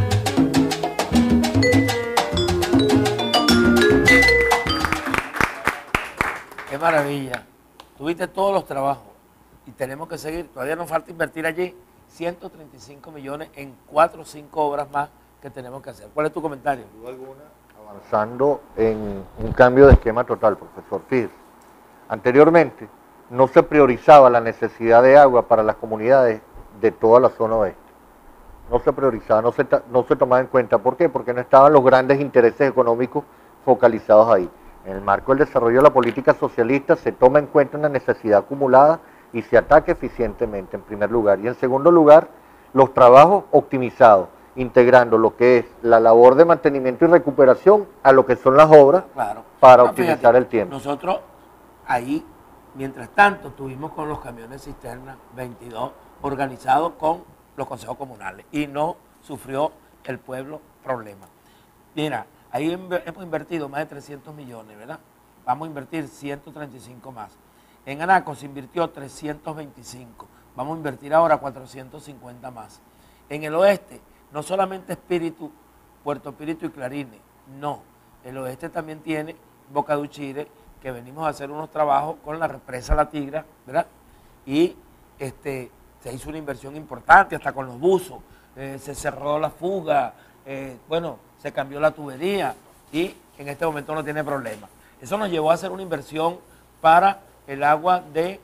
Qué maravilla. Tuviste todos los trabajos y tenemos que seguir. Todavía nos falta invertir allí ciento treinta y cinco millones en cuatro o cinco obras más que tenemos que hacer. ¿Cuál es tu comentario? Sin duda alguna, avanzando en un cambio de esquema total, profesor. Fíjese, anteriormente no se priorizaba la necesidad de agua para las comunidades de toda la zona oeste. No se priorizaba, no se, no se tomaba en cuenta. ¿Por qué? Porque no estaban los grandes intereses económicos focalizados ahí. En el marco del desarrollo de la política socialista se toma en cuenta una necesidad acumulada y se ataca eficientemente en primer lugar. Y en segundo lugar, los trabajos optimizados, integrando lo que es la labor de mantenimiento y recuperación a lo que son las obras, claro, para no, optimizar fíjate, el tiempo. Nosotros ahí, mientras tanto, estuvimos con los camiones cisterna veintidós organizados con los consejos comunales y no sufrió el pueblo problema. Mira, ahí hemos invertido más de trescientos millones, ¿verdad? Vamos a invertir ciento treinta y cinco más. En Anaco se invirtió trescientos veinticinco, vamos a invertir ahora cuatrocientos cincuenta más. En el oeste, no solamente Espíritu, Puerto Espíritu y Clarines, no. El oeste también tiene Boca de Uchire, que venimos a hacer unos trabajos con la represa La Tigra, ¿verdad? Y este, se hizo una inversión importante, hasta con los buzos, eh, se cerró la fuga, eh, bueno, se cambió la tubería y en este momento no tiene problema. Eso nos llevó a hacer una inversión para el agua de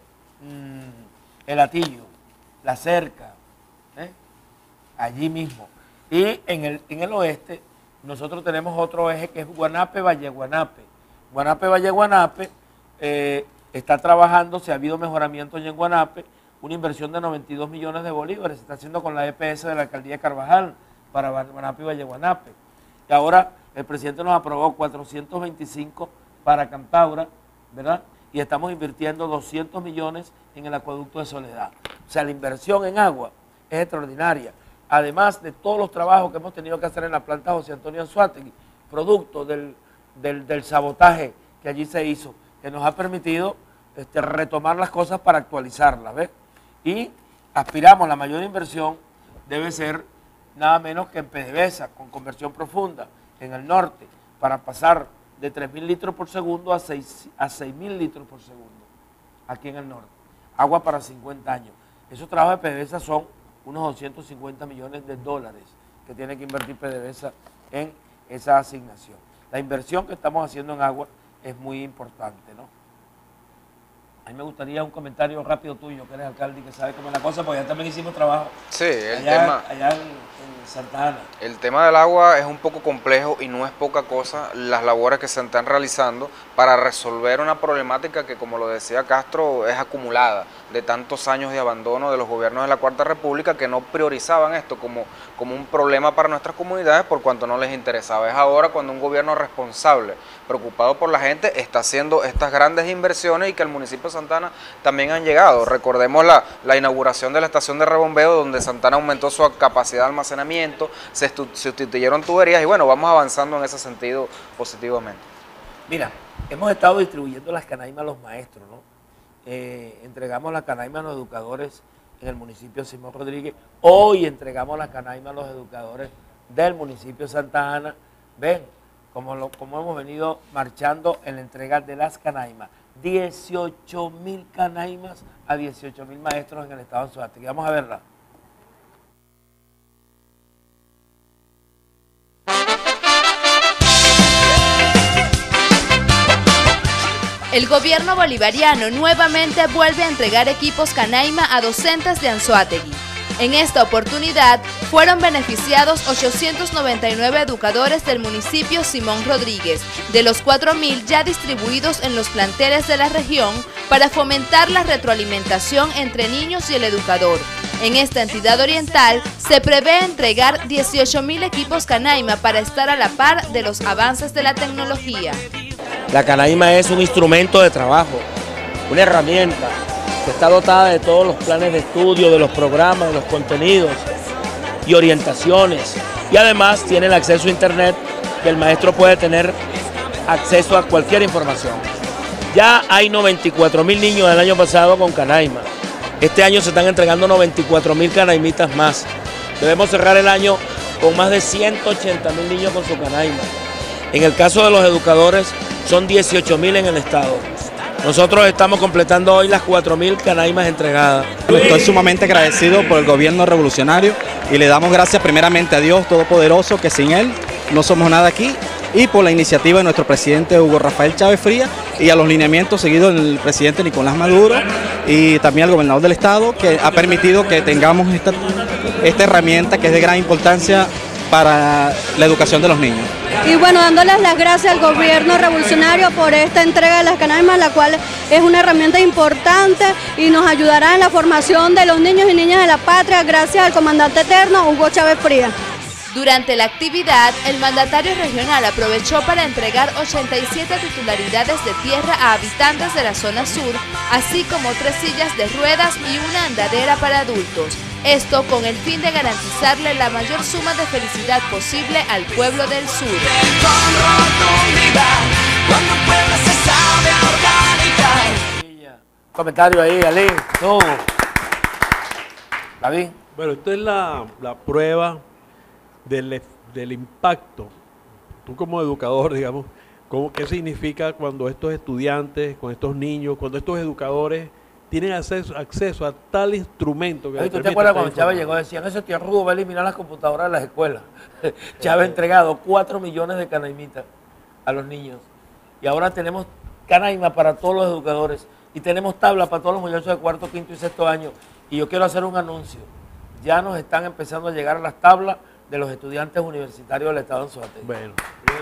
mmm, El Atillo, La Cerca, ¿eh? allí mismo. Y en el, en el oeste nosotros tenemos otro eje que es Guanape-Valle Guanape. Guanape-Valle Guanape eh, está trabajando, se ha habido mejoramiento en Guanape, una inversión de noventa y dos millones de bolívares, se está haciendo con la E P S de la Alcaldía de Carvajal para Guanape y Valle Guanape. Y ahora el presidente nos aprobó cuatrocientos veinticinco para Cantaura, ¿verdad? Y estamos invirtiendo doscientos millones en el acueducto de Soledad. O sea, la inversión en agua es extraordinaria. Además de todos los trabajos que hemos tenido que hacer en la planta José Antonio Anzoátegui, producto del, del, del sabotaje que allí se hizo, que nos ha permitido este, retomar las cosas para actualizarlas, ¿ves? Y aspiramos, la mayor inversión debe ser nada menos que en PDVSA, con conversión profunda, en el norte, para pasar de tres mil litros por segundo a seis mil litros por segundo, aquí en el norte. Agua para cincuenta años. Esos trabajos de PDVSA son unos doscientos cincuenta millones de dólares que tiene que invertir PDVSA en esa asignación. La inversión que estamos haciendo en agua es muy importante, ¿no? A mí me gustaría un comentario rápido tuyo, que eres alcalde y que sabes cómo es la cosa, porque ya también hicimos trabajo. Sí, el allá, tema... allá en, en Santa Ana. El tema del agua es un poco complejo y no es poca cosa las labores que se están realizando para resolver una problemática que, como lo decía Castro, es acumulada de tantos años de abandono de los gobiernos de la Cuarta República que no priorizaban esto como, como un problema para nuestras comunidades por cuanto no les interesaba. Es ahora cuando un gobierno responsable, preocupado por la gente, está haciendo estas grandes inversiones y que el municipio de Santa Ana también han llegado. Recordemos la, la inauguración de la estación de rebombeo, donde Santa Ana aumentó su capacidad de almacenamiento, se sustituyeron tuberías y bueno, vamos avanzando en ese sentido positivamente. Mira, hemos estado distribuyendo las canaimas a los maestros, ¿no? Eh, entregamos las canaimas a los educadores en el municipio de Simón Rodríguez. Hoy entregamos las canaimas a los educadores del municipio de Santa Ana. Ven como, lo, como hemos venido marchando en la entrega de las canaimas. dieciocho mil canaimas a dieciocho mil maestros en el estado de Anzoátegui. Vamos a verla. El gobierno bolivariano nuevamente vuelve a entregar equipos Canaima a docentes de Anzoátegui. En esta oportunidad fueron beneficiados ochocientos noventa y nueve educadores del municipio Simón Rodríguez, de los cuatro mil ya distribuidos en los planteles de la región para fomentar la retroalimentación entre niños y el educador. En esta entidad oriental se prevé entregar dieciocho mil equipos Canaima para estar a la par de los avances de la tecnología. La Canaima es un instrumento de trabajo, una herramienta que está dotada de todos los planes de estudio, de los programas, de los contenidos y orientaciones. Y además tiene el acceso a internet, que el maestro puede tener acceso a cualquier información. Ya hay noventa y cuatro mil niños del año pasado con Canaima. Este año se están entregando noventa y cuatro mil canaimitas más. Debemos cerrar el año con más de ciento ochenta mil niños con su Canaima. En el caso de los educadores, son dieciocho mil en el estado. Nosotros estamos completando hoy las cuatro mil canaimas entregadas. Estoy sumamente agradecido por el gobierno revolucionario y le damos gracias primeramente a Dios Todopoderoso, que sin Él no somos nada aquí, y por la iniciativa de nuestro presidente Hugo Rafael Chávez Frías y a los lineamientos seguidos del presidente Nicolás Maduro y también al gobernador del estado, que ha permitido que tengamos esta, esta herramienta que es de gran importancia para la educación de los niños. Y bueno, dándoles las gracias al gobierno revolucionario por esta entrega de las canaimas, la cual es una herramienta importante y nos ayudará en la formación de los niños y niñas de la patria, gracias al comandante eterno Hugo Chávez Frías. Durante la actividad, el mandatario regional aprovechó para entregar ochenta y siete titularidades de tierra a habitantes de la zona sur, así como tres sillas de ruedas y una andadera para adultos. Esto con el fin de garantizarle la mayor suma de felicidad posible al pueblo del sur. Comentario ahí, Ali. No. David. Bueno, esto es la, la prueba del, del impacto. Tú como educador, digamos, ¿cómo, ¿qué significa cuando estos estudiantes, con estos niños, cuando estos educadores tienen acceso, acceso a tal instrumento? Que ¿Tú te acuerdas cuando Chávez llegó? Decían, ese tío Rudo va a eliminar las computadoras de las escuelas. Chávez ha entregado cuatro millones de canaimitas a los niños. Y ahora tenemos canaima para todos los educadores. Y tenemos tablas para todos los muchachos de cuarto, quinto y sexto año. Y yo quiero hacer un anuncio. Ya nos están empezando a llegar las tablas de los estudiantes universitarios del estado de Anzoátegui. Bueno,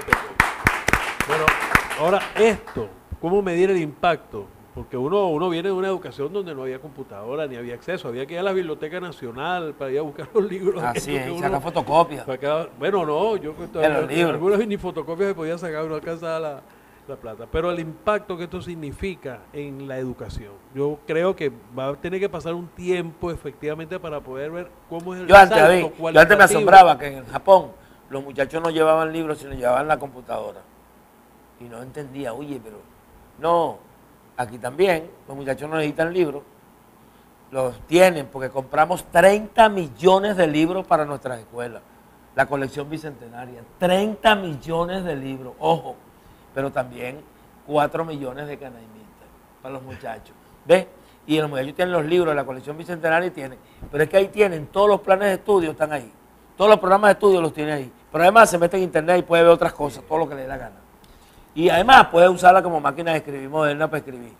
bueno, ahora esto, ¿cómo medir el impacto? Porque uno, uno viene de una educación donde no había computadora ni había acceso, había que ir a la Biblioteca Nacional para ir a buscar los libros. Así es, y sacar fotocopias. Bueno, no, yo algunos ni fotocopias se podía sacar, no alcanzaba la, la plata. Pero el impacto que esto significa en la educación, yo creo que va a tener que pasar un tiempo efectivamente para poder ver cómo es el yo antes, salto cualitativo. Yo antes me asombraba que en Japón los muchachos no llevaban libros, sino llevaban la computadora. Y no entendía, oye, pero no... Aquí también los muchachos no necesitan libros, los tienen porque compramos treinta millones de libros para nuestras escuelas, la colección bicentenaria, treinta millones de libros, ojo, pero también cuatro millones de canaimitas para los muchachos, ¿ves? Y los muchachos tienen los libros de la colección bicentenaria y tienen, pero es que ahí tienen todos los planes de estudio, están ahí, todos los programas de estudio los tienen ahí, pero además se mete en internet y puede ver otras cosas, todo lo que le dé la gana. Y además puede usarla como máquina de escribir moderna para escribir.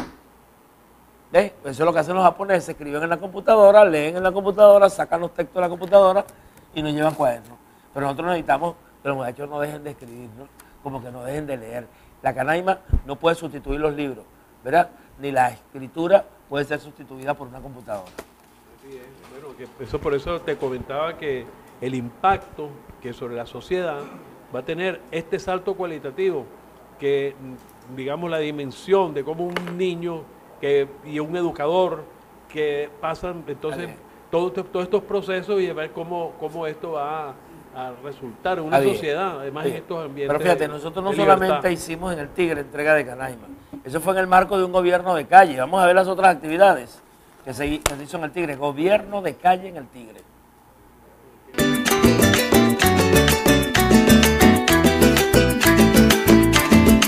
¿Ves? Eso es lo que hacen los japoneses, escriben en la computadora, leen en la computadora, sacan los textos de la computadora y nos llevan cuadernos. Pero nosotros necesitamos que los muchachos no dejen de escribir, ¿no? Como que no dejen de leer. La canaima no puede sustituir los libros, ¿verdad? Ni la escritura puede ser sustituida por una computadora. Sí, bueno, que eso por eso te comentaba que el impacto que sobre la sociedad va a tener este salto cualitativo, que digamos la dimensión de cómo un niño que, y un educador que pasan entonces todos todo estos procesos y ver cómo, cómo esto va a, a resultar en una sociedad, además en estos ambientes. Pero fíjate, nosotros no solamente hicimos en el Tigre entrega de canaima, eso fue en el marco de un gobierno de calle. Vamos a ver las otras actividades que se, que se hizo en el Tigre, gobierno de calle en el Tigre.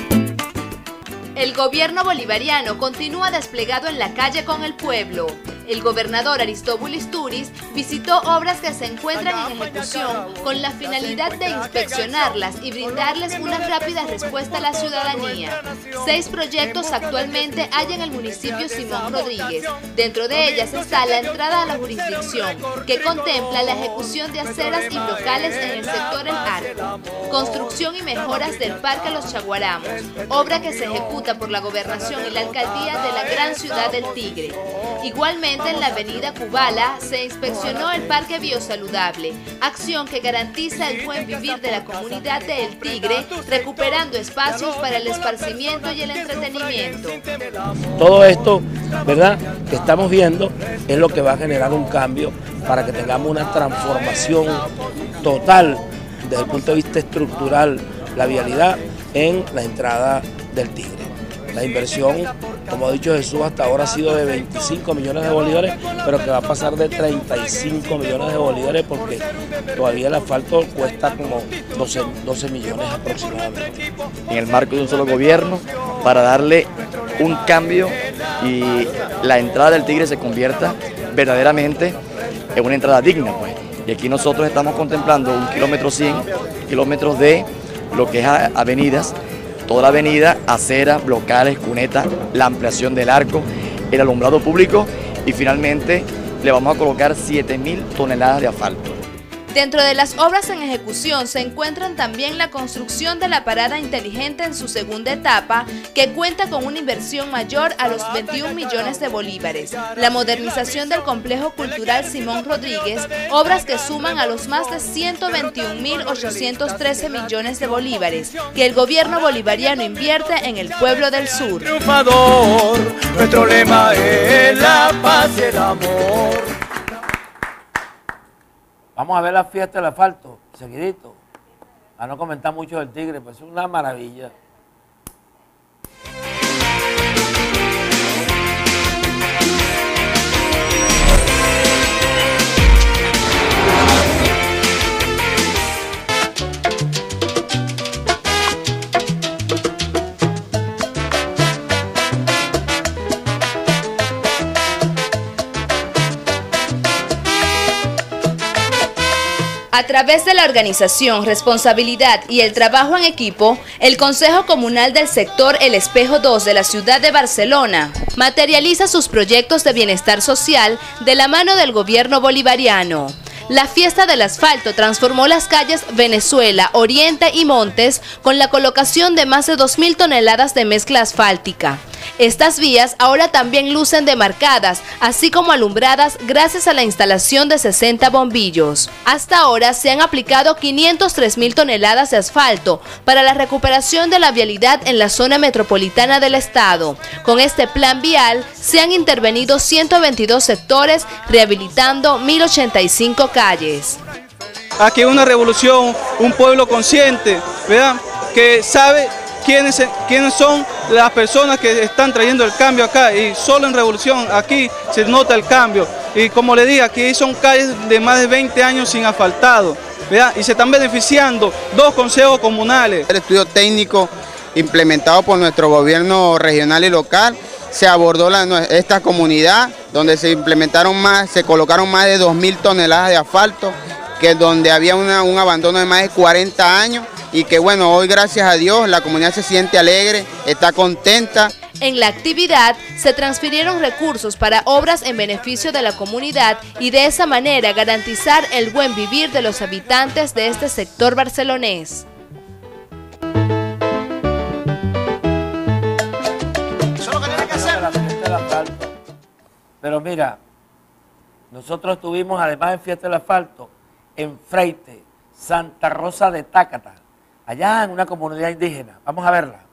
El gobierno bolivariano continúa desplegado en la calle con el pueblo. El gobernador Aristóbulo Isturiz visitó obras que se encuentran en ejecución con la finalidad de inspeccionarlas y brindarles una rápida respuesta a la ciudadanía. Seis proyectos actualmente hay en el municipio Simón Rodríguez. Dentro de ellas está la entrada a la jurisdicción, que contempla la ejecución de aceras y locales en el sector El Arco, construcción y mejoras del Parque Los Chaguaramos, obra que se ejecuta por la Gobernación y la Alcaldía de la gran ciudad del Tigre. Igualmente en la avenida Cubala se inspeccionó el Parque Biosaludable, acción que garantiza el buen vivir de la comunidad de El Tigre, recuperando espacios para el esparcimiento y el entretenimiento. Todo esto, ¿verdad?, que estamos viendo es lo que va a generar un cambio para que tengamos una transformación total desde el punto de vista estructural, la vialidad en la entrada del Tigre. La inversión, como ha dicho Jesús, hasta ahora ha sido de veinticinco millones de bolívares, pero que va a pasar de treinta y cinco millones de bolívares porque todavía el asfalto cuesta como doce millones aproximadamente. En el marco de un solo gobierno, para darle un cambio y la entrada del Tigre se convierta verdaderamente en una entrada digna, pues. Y aquí nosotros estamos contemplando un kilómetro cien, kilómetros de lo que es avenidas, toda la avenida, aceras, locales, cunetas, la ampliación del arco, el alumbrado público y finalmente le vamos a colocar siete mil toneladas de asfalto. Dentro de las obras en ejecución se encuentran también la construcción de la parada inteligente en su segunda etapa, que cuenta con una inversión mayor a los veintiún millones de bolívares, la modernización del complejo cultural Simón Rodríguez, obras que suman a los más de ciento veintiún mil ochocientos trece millones de bolívares que el gobierno bolivariano invierte en el pueblo del sur. Triunfador, nuestro lema es la paz y el amor. Vamos a ver la fiesta del asfalto, seguidito. A no comentar mucho del Tigre, pues es una maravilla. A través de la organización, responsabilidad y el trabajo en equipo, el Consejo Comunal del Sector El Espejo dos de la ciudad de Barcelona materializa sus proyectos de bienestar social de la mano del gobierno bolivariano. La fiesta del asfalto transformó las calles Venezuela, Oriente y Montes con la colocación de más de dos mil toneladas de mezcla asfáltica. Estas vías ahora también lucen demarcadas, así como alumbradas gracias a la instalación de sesenta bombillos. Hasta ahora se han aplicado quinientas tres mil toneladas de asfalto para la recuperación de la vialidad en la zona metropolitana del estado. Con este plan vial se han intervenido ciento veintidós sectores, rehabilitando mil ochenta y cinco calles. Aquí hay una revolución, un pueblo consciente, ¿verdad?, que sabe quiénes, quiénes son las personas que están trayendo el cambio acá, y solo en Revolución aquí se nota el cambio. Y como le dije, aquí son calles de más de veinte años sin asfaltado, ¿verdad?, y se están beneficiando dos consejos comunales. El estudio técnico implementado por nuestro gobierno regional y local se abordó la, esta comunidad, donde se implementaron más, se colocaron más de dos mil toneladas de asfalto, que donde había una, un abandono de más de cuarenta años, y que bueno, hoy gracias a Dios la comunidad se siente alegre, está contenta. En la actividad se transfirieron recursos para obras en beneficio de la comunidad y de esa manera garantizar el buen vivir de los habitantes de este sector barcelonés. Pero mira, nosotros estuvimos además en Fiesta del Asfalto en Freite, Santa Rosa de Tácata, allá en una comunidad indígena. Vamos a verla.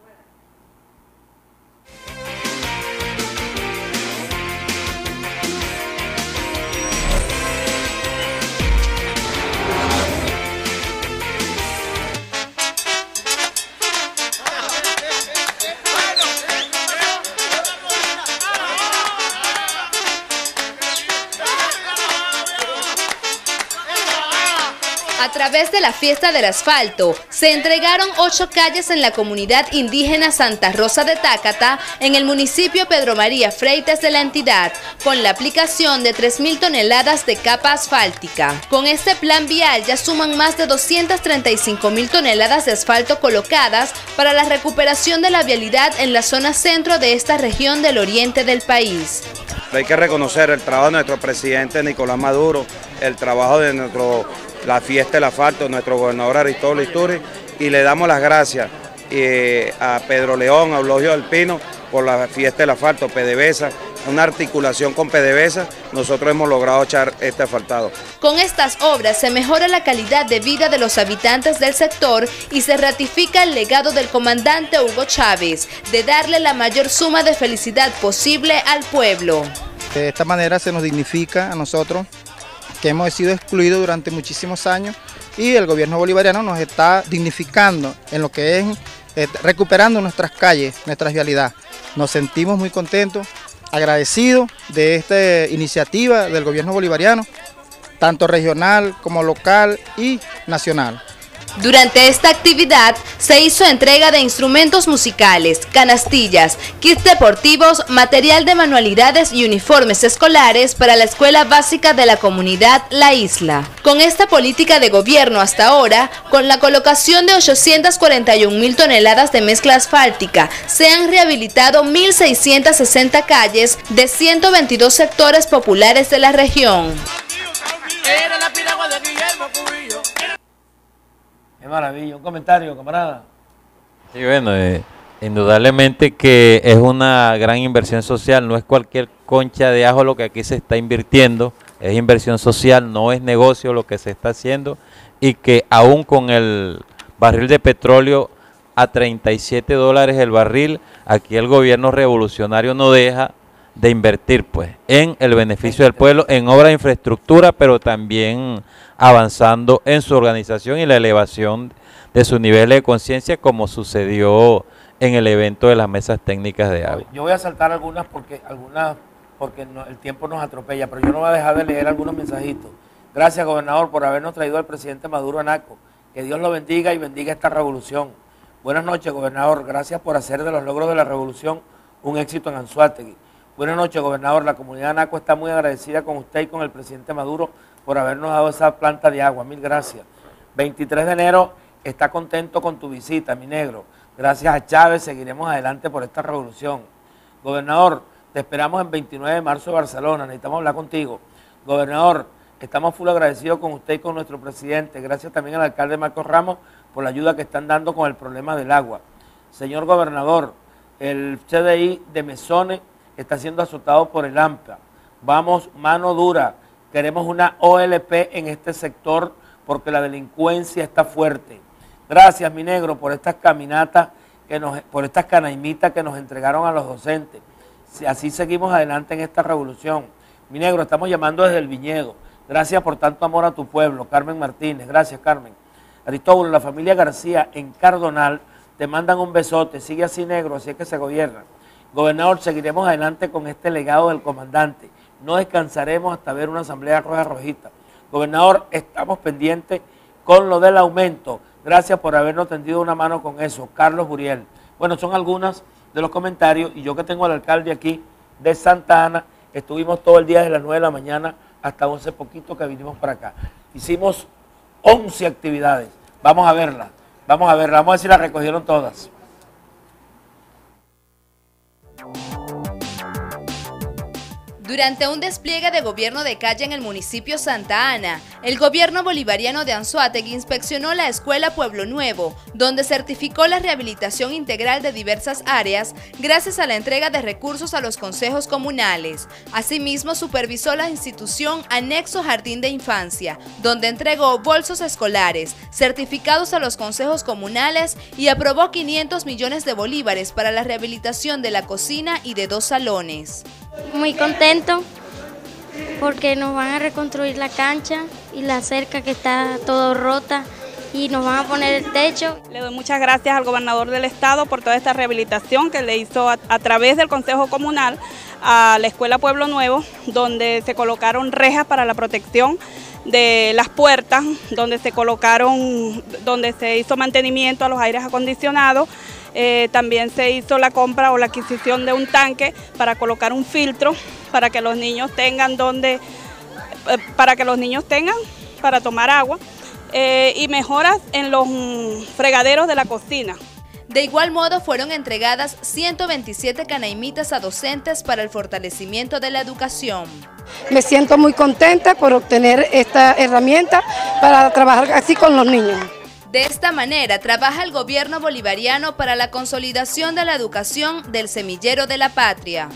A A través de la fiesta del asfalto, se entregaron ocho calles en la comunidad indígena Santa Rosa de Tácata, en el municipio Pedro María Freites de la entidad, con la aplicación de tres mil toneladas de capa asfáltica. Con este plan vial ya suman más de doscientas treinta y cinco mil toneladas de asfalto colocadas para la recuperación de la vialidad en la zona centro de esta región del oriente del país. Hay que reconocer el trabajo de nuestro presidente Nicolás Maduro, el trabajo de nuestro, la fiesta del asfalto, nuestro gobernador Aristóbulo Isturi, y le damos las gracias eh, a Pedro León, a Eulogio del Pino, por la fiesta del asfalto, PDVSA, una articulación con PDVSA, nosotros hemos logrado echar este asfaltado. Con estas obras se mejora la calidad de vida de los habitantes del sector y se ratifica el legado del comandante Hugo Chávez de darle la mayor suma de felicidad posible al pueblo. De esta manera se nos dignifica a nosotros, que hemos sido excluidos durante muchísimos años, y el gobierno bolivariano nos está dignificando en lo que es eh, recuperando nuestras calles, nuestras vialidades. Nos sentimos muy contentos, agradecidos de esta iniciativa del gobierno bolivariano, tanto regional como local y nacional. Durante esta actividad se hizo entrega de instrumentos musicales, canastillas, kits deportivos, material de manualidades y uniformes escolares para la escuela básica de la comunidad La Isla. Con esta política de gobierno hasta ahora, con la colocación de ochocientas cuarenta y un mil toneladas de mezcla asfáltica, se han rehabilitado mil seiscientas sesenta calles de ciento veintidós sectores populares de la región. Era la piragua de Guillermo Cubillo. Qué maravilla, un comentario, camarada. Sí, bueno, eh, indudablemente que es una gran inversión social, no es cualquier concha de ajo lo que aquí se está invirtiendo, es inversión social, no es negocio lo que se está haciendo, y que aún con el barril de petróleo a treinta y siete dólares el barril, aquí el gobierno revolucionario no deja de invertir pues en el beneficio del pueblo, en obra de infraestructura, pero también avanzando en su organización y la elevación de su nivel de conciencia, como sucedió en el evento de las mesas técnicas de agua. Yo voy a saltar algunas porque algunas porque no, el tiempo nos atropella, pero yo no voy a dejar de leer algunos mensajitos. Gracias, gobernador, por habernos traído al presidente Maduro a Naco. Que Dios lo bendiga y bendiga esta revolución. Buenas noches, gobernador. Gracias por hacer de los logros de la revolución un éxito en Anzoátegui. Buenas noches, gobernador. La comunidad de Naco está muy agradecida con usted y con el presidente Maduro por habernos dado esa planta de agua. Mil gracias. veintitrés de enero, está contento con tu visita, mi negro. Gracias a Chávez, seguiremos adelante por esta revolución. Gobernador, te esperamos en veintinueve de marzo en Barcelona, necesitamos hablar contigo. Gobernador, estamos full agradecidos con usted y con nuestro presidente. Gracias también al alcalde Marcos Ramos por la ayuda que están dando con el problema del agua. Señor gobernador, el C D I de Mesones está siendo azotado por el AMPA. Vamos, mano dura. Queremos una O L P en este sector porque la delincuencia está fuerte. Gracias, mi negro, por estas caminatas, que nos, por estas canaimitas que nos entregaron a los docentes. Si así seguimos adelante en esta revolución. Mi negro, estamos llamando desde el Viñedo. Gracias por tanto amor a tu pueblo. Carmen Martínez, gracias, Carmen. Aristóbulo, la familia García en Cardonal, te mandan un besote. Sigue así, negro, así es que se gobierna. Gobernador, seguiremos adelante con este legado del comandante. No descansaremos hasta ver una asamblea roja rojita. Gobernador, estamos pendientes con lo del aumento. Gracias por habernos tendido una mano con eso. Carlos Buriel. Bueno, son algunos de los comentarios, y yo que tengo al alcalde aquí de Santa Ana, estuvimos todo el día desde las nueve de la mañana hasta once poquito que vinimos para acá. Hicimos once actividades. Vamos a verlas. Vamos a verlas. Vamos a ver si las recogieron todas. Durante un despliegue de gobierno de calle en el municipio Santa Ana, el gobierno bolivariano de Anzoátegui inspeccionó la escuela Pueblo Nuevo, donde certificó la rehabilitación integral de diversas áreas gracias a la entrega de recursos a los consejos comunales. Asimismo, supervisó la institución Anexo Jardín de Infancia, donde entregó bolsos escolares, certificados a los consejos comunales y aprobó quinientos millones de bolívares para la rehabilitación de la cocina y de dos salones. Muy contento porque nos van a reconstruir la cancha y la cerca que está todo rota y nos van a poner el techo. Le doy muchas gracias al gobernador del estado por toda esta rehabilitación que le hizo a, a través del Consejo Comunal a la Escuela Pueblo Nuevo, donde se colocaron rejas para la protección de las puertas, donde se colocaron, donde se hizo mantenimiento a los aires acondicionados. Eh, también se hizo la compra o la adquisición de un tanque para colocar un filtro para que los niños tengan donde, eh, para que los niños tengan para tomar agua, eh, y mejoras en los mm, fregaderos de la cocina. De igual modo fueron entregadas ciento veintisiete canaimitas a docentes para el fortalecimiento de la educación. Me siento muy contenta por obtener esta herramienta para trabajar así con los niños. De esta manera trabaja el gobierno bolivariano para la consolidación de la educación del semillero de la patria.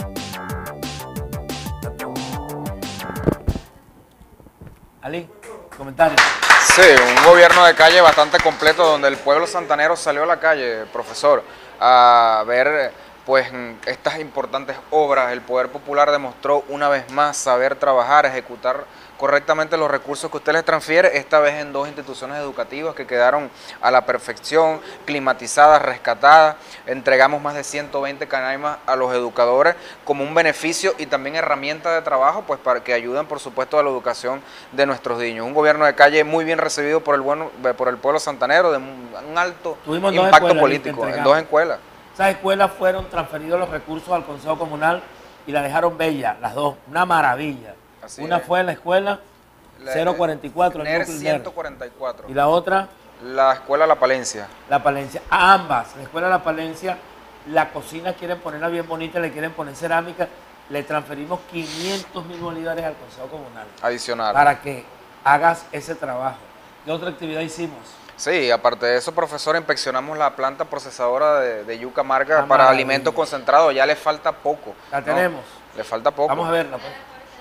Ali, comentarios. Sí, un gobierno de calle bastante completo donde el pueblo santanero salió a la calle, profesor, a ver pues estas importantes obras. El Poder Popular demostró una vez más saber trabajar, ejecutar correctamente los recursos que usted les transfiere, esta vez en dos instituciones educativas que quedaron a la perfección, climatizadas, rescatadas. Entregamos más de ciento veinte canaimas a los educadores como un beneficio y también herramienta de trabajo, pues para que ayuden, por supuesto, a la educación de nuestros niños. Un gobierno de calle muy bien recibido por el bueno, por el pueblo santanero, de un alto Tuvimos impacto escuelas, político en dos escuelas. Esas escuelas fueron transferidos los recursos al Consejo Comunal y la dejaron bella, las dos, una maravilla. Así Una es. Fue la escuela la, cero cuarenta y cuatro, N E R ciento cuarenta y cuatro. Y la otra, la escuela La Palencia. La Palencia, a ambas, la escuela La Palencia, la cocina quieren ponerla bien bonita, le quieren poner cerámica, le transferimos quinientos mil bolívares al Consejo Comunal. Adicional. Para que hagas ese trabajo. ¿Qué otra actividad hicimos? Sí, aparte de eso, profesor, inspeccionamos la planta procesadora de, de yuca amarga ah, para maravilla. alimentos concentrados. Ya le falta poco. La tenemos. ¿no? Le falta poco. Vamos a verla, pues.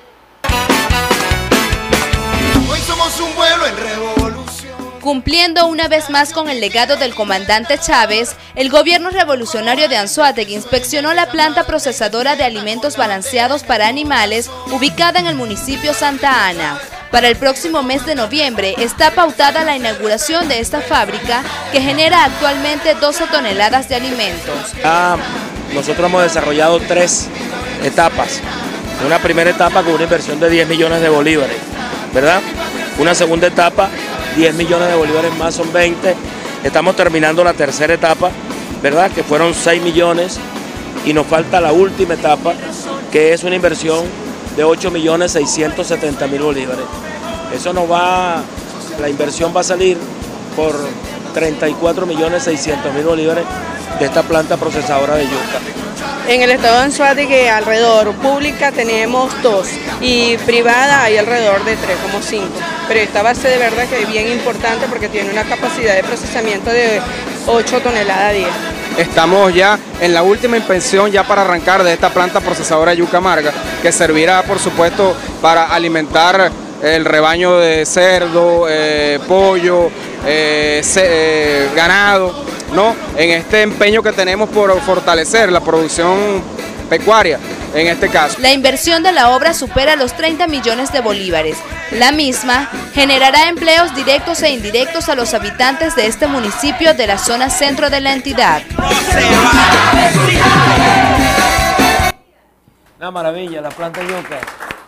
Hoy somos un pueblo en revolución. Cumpliendo una vez más con el legado del comandante Chávez, el gobierno revolucionario de Anzoátegui inspeccionó la planta procesadora de alimentos balanceados para animales ubicada en el municipio Santa Ana. Para el próximo mes de noviembre está pautada la inauguración de esta fábrica que genera actualmente doce toneladas de alimentos. Ah, nosotros hemos desarrollado tres etapas. Una primera etapa con una inversión de diez millones de bolívares, ¿verdad? Una segunda etapa, diez millones de bolívares más, son veinte. Estamos terminando la tercera etapa, ¿verdad? Que fueron seis millones y nos falta la última etapa, que es una inversión de ocho millones seiscientos setenta mil bolívares. Eso nos va, la inversión va a salir por treinta y cuatro millones seiscientos mil bolívares de esta planta procesadora de yuca. En el estado de Anzoátegui alrededor pública tenemos dos y privada hay alrededor de tres, como cinco. Pero esta base de verdad que es bien importante porque tiene una capacidad de procesamiento de ocho toneladas día. Estamos ya en la última inspección ya para arrancar de esta planta procesadora de yuca amarga, que servirá por supuesto para alimentar el rebaño de cerdo, eh, pollo, eh, se, eh, ganado, ¿no? En este empeño que tenemos por fortalecer la producción pecuaria, en este caso. La inversión de la obra supera los treinta millones de bolívares. La misma generará empleos directos e indirectos a los habitantes de este municipio de la zona centro de la entidad. Una maravilla, la planta de yuca.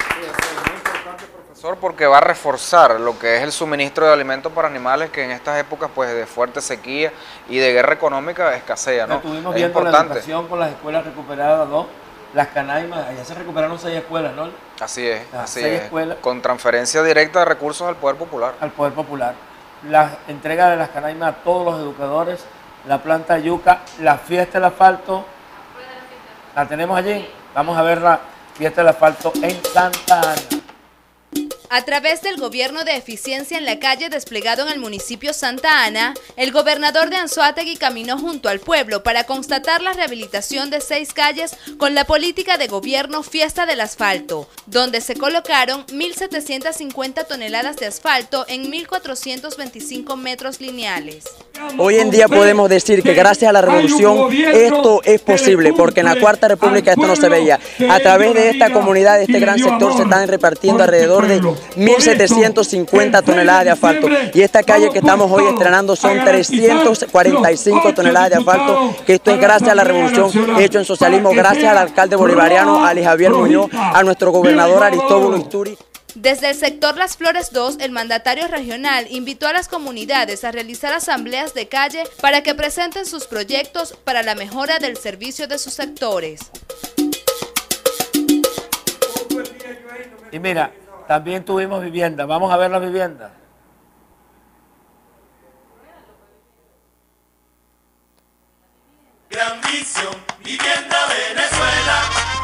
Porque va a reforzar lo que es el suministro de alimentos para animales que en estas épocas pues de fuerte sequía y de guerra económica escasea, ¿no? Estuvimos es viendo importante. La educación con las escuelas recuperadas, ¿no? Las canaimas, allá se recuperaron seis escuelas, ¿no? Así es, ah, así seis es. Escuelas. Con transferencia directa de recursos al Poder Popular. Al Poder Popular. La entrega de las canaimas a todos los educadores, la planta de yuca, la fiesta del asfalto, ¿la tenemos allí? Vamos a ver la fiesta del asfalto en Santa Ana. A través del gobierno de eficiencia en la calle desplegado en el municipio Santa Ana, el gobernador de Anzoátegui caminó junto al pueblo para constatar la rehabilitación de seis calles con la política de gobierno Fiesta del Asfalto, donde se colocaron mil setecientas cincuenta toneladas de asfalto en mil cuatrocientos veinticinco metros lineales. Hoy en día podemos decir que gracias a la revolución esto es posible, porque en la Cuarta República esto no se veía. A través de esta comunidad, de este gran sector, se están repartiendo alrededor de mil setecientas cincuenta toneladas de asfalto. Y esta calle que estamos hoy estrenando son trescientas cuarenta y cinco toneladas de asfalto, que esto es gracias a la revolución hecha en socialismo, gracias al alcalde bolivariano Ali Javier Muñoz, a nuestro gobernador Aristóbulo Isturi. Desde el sector Las Flores dos, el mandatario regional invitó a las comunidades a realizar asambleas de calle para que presenten sus proyectos para la mejora del servicio de sus sectores. Y mira, también tuvimos vivienda. Vamos a ver las viviendas. Gran Misión Vivienda Venezuela.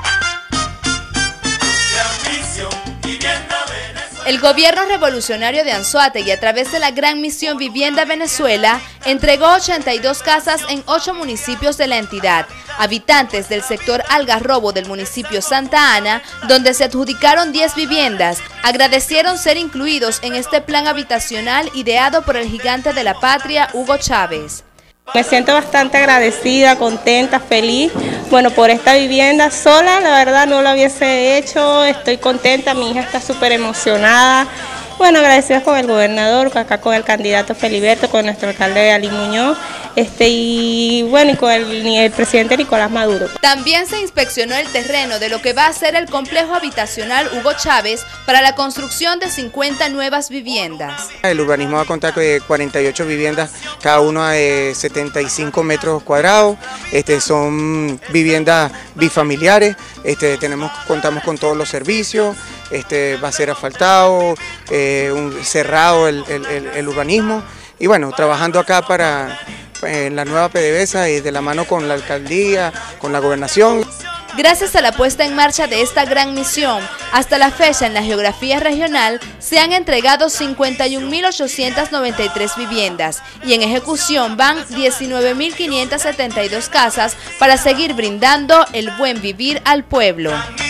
Gran Misión Vivienda Venezuela. El gobierno revolucionario de Anzoátegui, a través de la Gran Misión Vivienda Venezuela, entregó ochenta y dos casas en ocho municipios de la entidad. Habitantes del sector Algarrobo del municipio Santa Ana, donde se adjudicaron diez viviendas, agradecieron ser incluidos en este plan habitacional ideado por el gigante de la patria, Hugo Chávez. Me siento bastante agradecida, contenta, feliz, bueno, por esta vivienda sola, la verdad no lo hubiese hecho, estoy contenta, mi hija está súper emocionada. Bueno, agradecida con el gobernador, acá con el candidato Feliberto, con nuestro alcalde Ali Muñoz, este, y bueno, y con el, el presidente Nicolás Maduro. También se inspeccionó el terreno de lo que va a ser el complejo habitacional Hugo Chávez para la construcción de cincuenta nuevas viviendas. El urbanismo va a contar con cuarenta y ocho viviendas, cada una de setenta y cinco metros cuadrados, este, son viviendas bifamiliares, este, tenemos, contamos con todos los servicios. Este, va a ser asfaltado, eh, un, cerrado el, el, el, el urbanismo y bueno, trabajando acá para eh, la nueva PDVSA y de la mano con la alcaldía, con la gobernación. Gracias a la puesta en marcha de esta gran misión, hasta la fecha en la geografía regional se han entregado cincuenta y un mil ochocientas noventa y tres viviendas y en ejecución van diecinueve mil quinientas setenta y dos casas para seguir brindando el buen vivir al pueblo.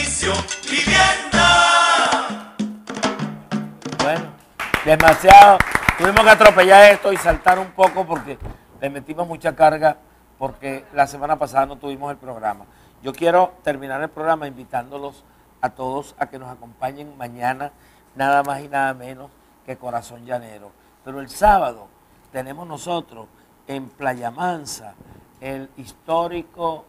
Bueno, demasiado. Tuvimos que atropellar esto y saltar un poco porque le metimos mucha carga porque la semana pasada no tuvimos el programa. Yo quiero terminar el programa invitándolos a todos a que nos acompañen mañana, nada más y nada menos que Corazón Llanero. Pero el sábado tenemos nosotros en Playa Mansa el histórico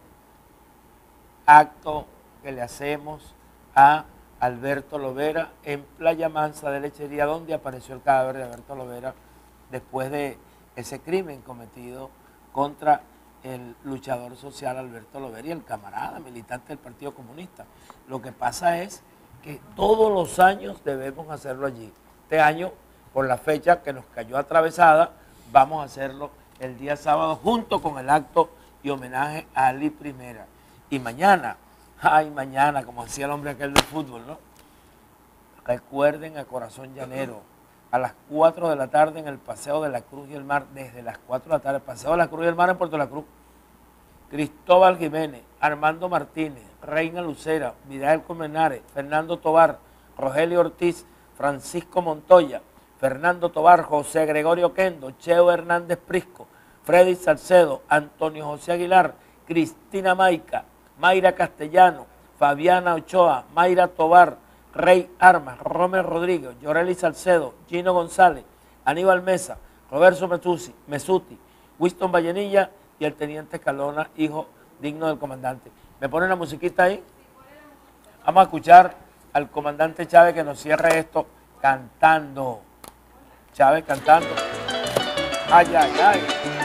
acto que le hacemos a Alberto Lovera en Playa Mansa de Lechería, donde apareció el cadáver de Alberto Lovera después de ese crimen cometido contra el luchador social Alberto Lovera y el camarada militante del Partido Comunista. Lo que pasa es que todos los años debemos hacerlo allí. Este año, por la fecha que nos cayó atravesada, vamos a hacerlo el día sábado junto con el acto y homenaje a Ali Primera. Y mañana, ay mañana, como decía el hombre aquel del fútbol, ¿no? Recuerden a Corazón Llanero, a las cuatro de la tarde en el Paseo de la Cruz y el Mar, desde las cuatro de la tarde, Paseo de la Cruz y el Mar en Puerto La Cruz. Cristóbal Jiménez, Armando Martínez, Reina Lucera, Vidal Colmenares, Fernando Tobar, Rogelio Ortiz, Francisco Montoya, Fernando Tobar, José Gregorio Kendo, Cheo Hernández Prisco, Freddy Salcedo, Antonio José Aguilar, Cristina Maica, Mayra Castellano, Fabiana Ochoa, Mayra Tobar, Rey Armas, Romer Rodríguez, Yoreli Salcedo, Gino González, Aníbal Mesa, Roberto Mesuti, Mesuti, Winston Vallenilla y el teniente Calona, hijo digno del comandante. ¿Me ponen la musiquita ahí? Vamos a escuchar al comandante Chávez que nos cierre esto cantando. Chávez cantando. Ay, ay, ay.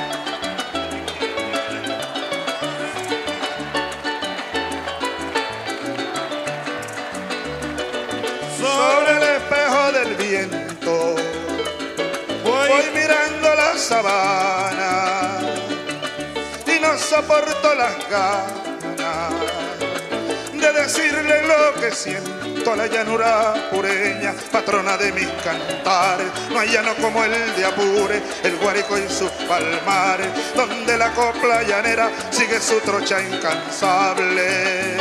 Sobre el espejo del viento voy mirando la sabana y no soporto las ganas de decirle lo que siento a la llanura pureña, patrona de mis cantares. No hay llano como el de Apure, el Guárico y sus palmares, donde la copla llanera sigue su trocha incansable.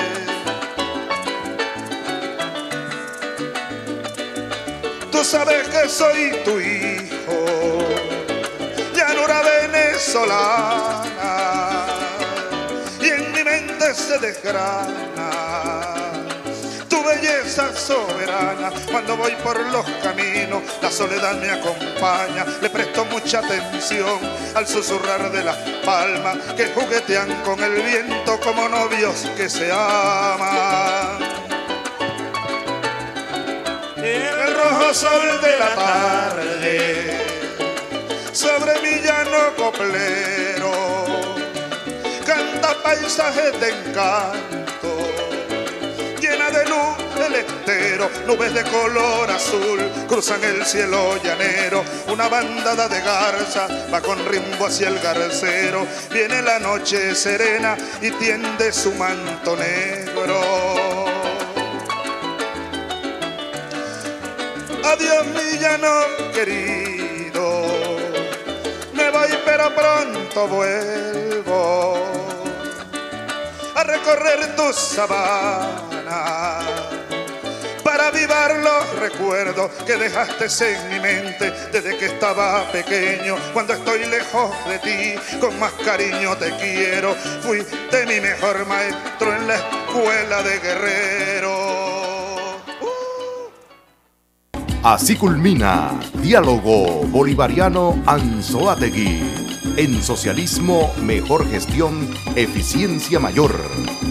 Tú sabes que soy tu hijo, llanura venezolana, y en mi mente se desgrana tu belleza fuerza soberana. Cuando voy por los caminos, la soledad me acompaña. Le presto mucha atención al susurrar de las palmas que juguetean con el viento como novios que se aman. En el rojo sol de la tarde, sobre mi llano coplero, canta paisajes de encanto, llena de luz el estero, nubes de color azul cruzan el cielo llanero, una bandada de garzas va con rumbo hacia el garcero, viene la noche serena y tiende su manto negro. Adiós mi llano querido, me voy pero pronto vuelvo a recorrer tu sabana para avivar los recuerdos que dejaste en mi mente desde que estaba pequeño. Cuando estoy lejos de ti, con más cariño te quiero. Fuiste mi mejor maestro en la escuela de Guerrero. Así culmina Diálogo Bolivariano Anzoátegui. En socialismo, mejor gestión, eficiencia mayor.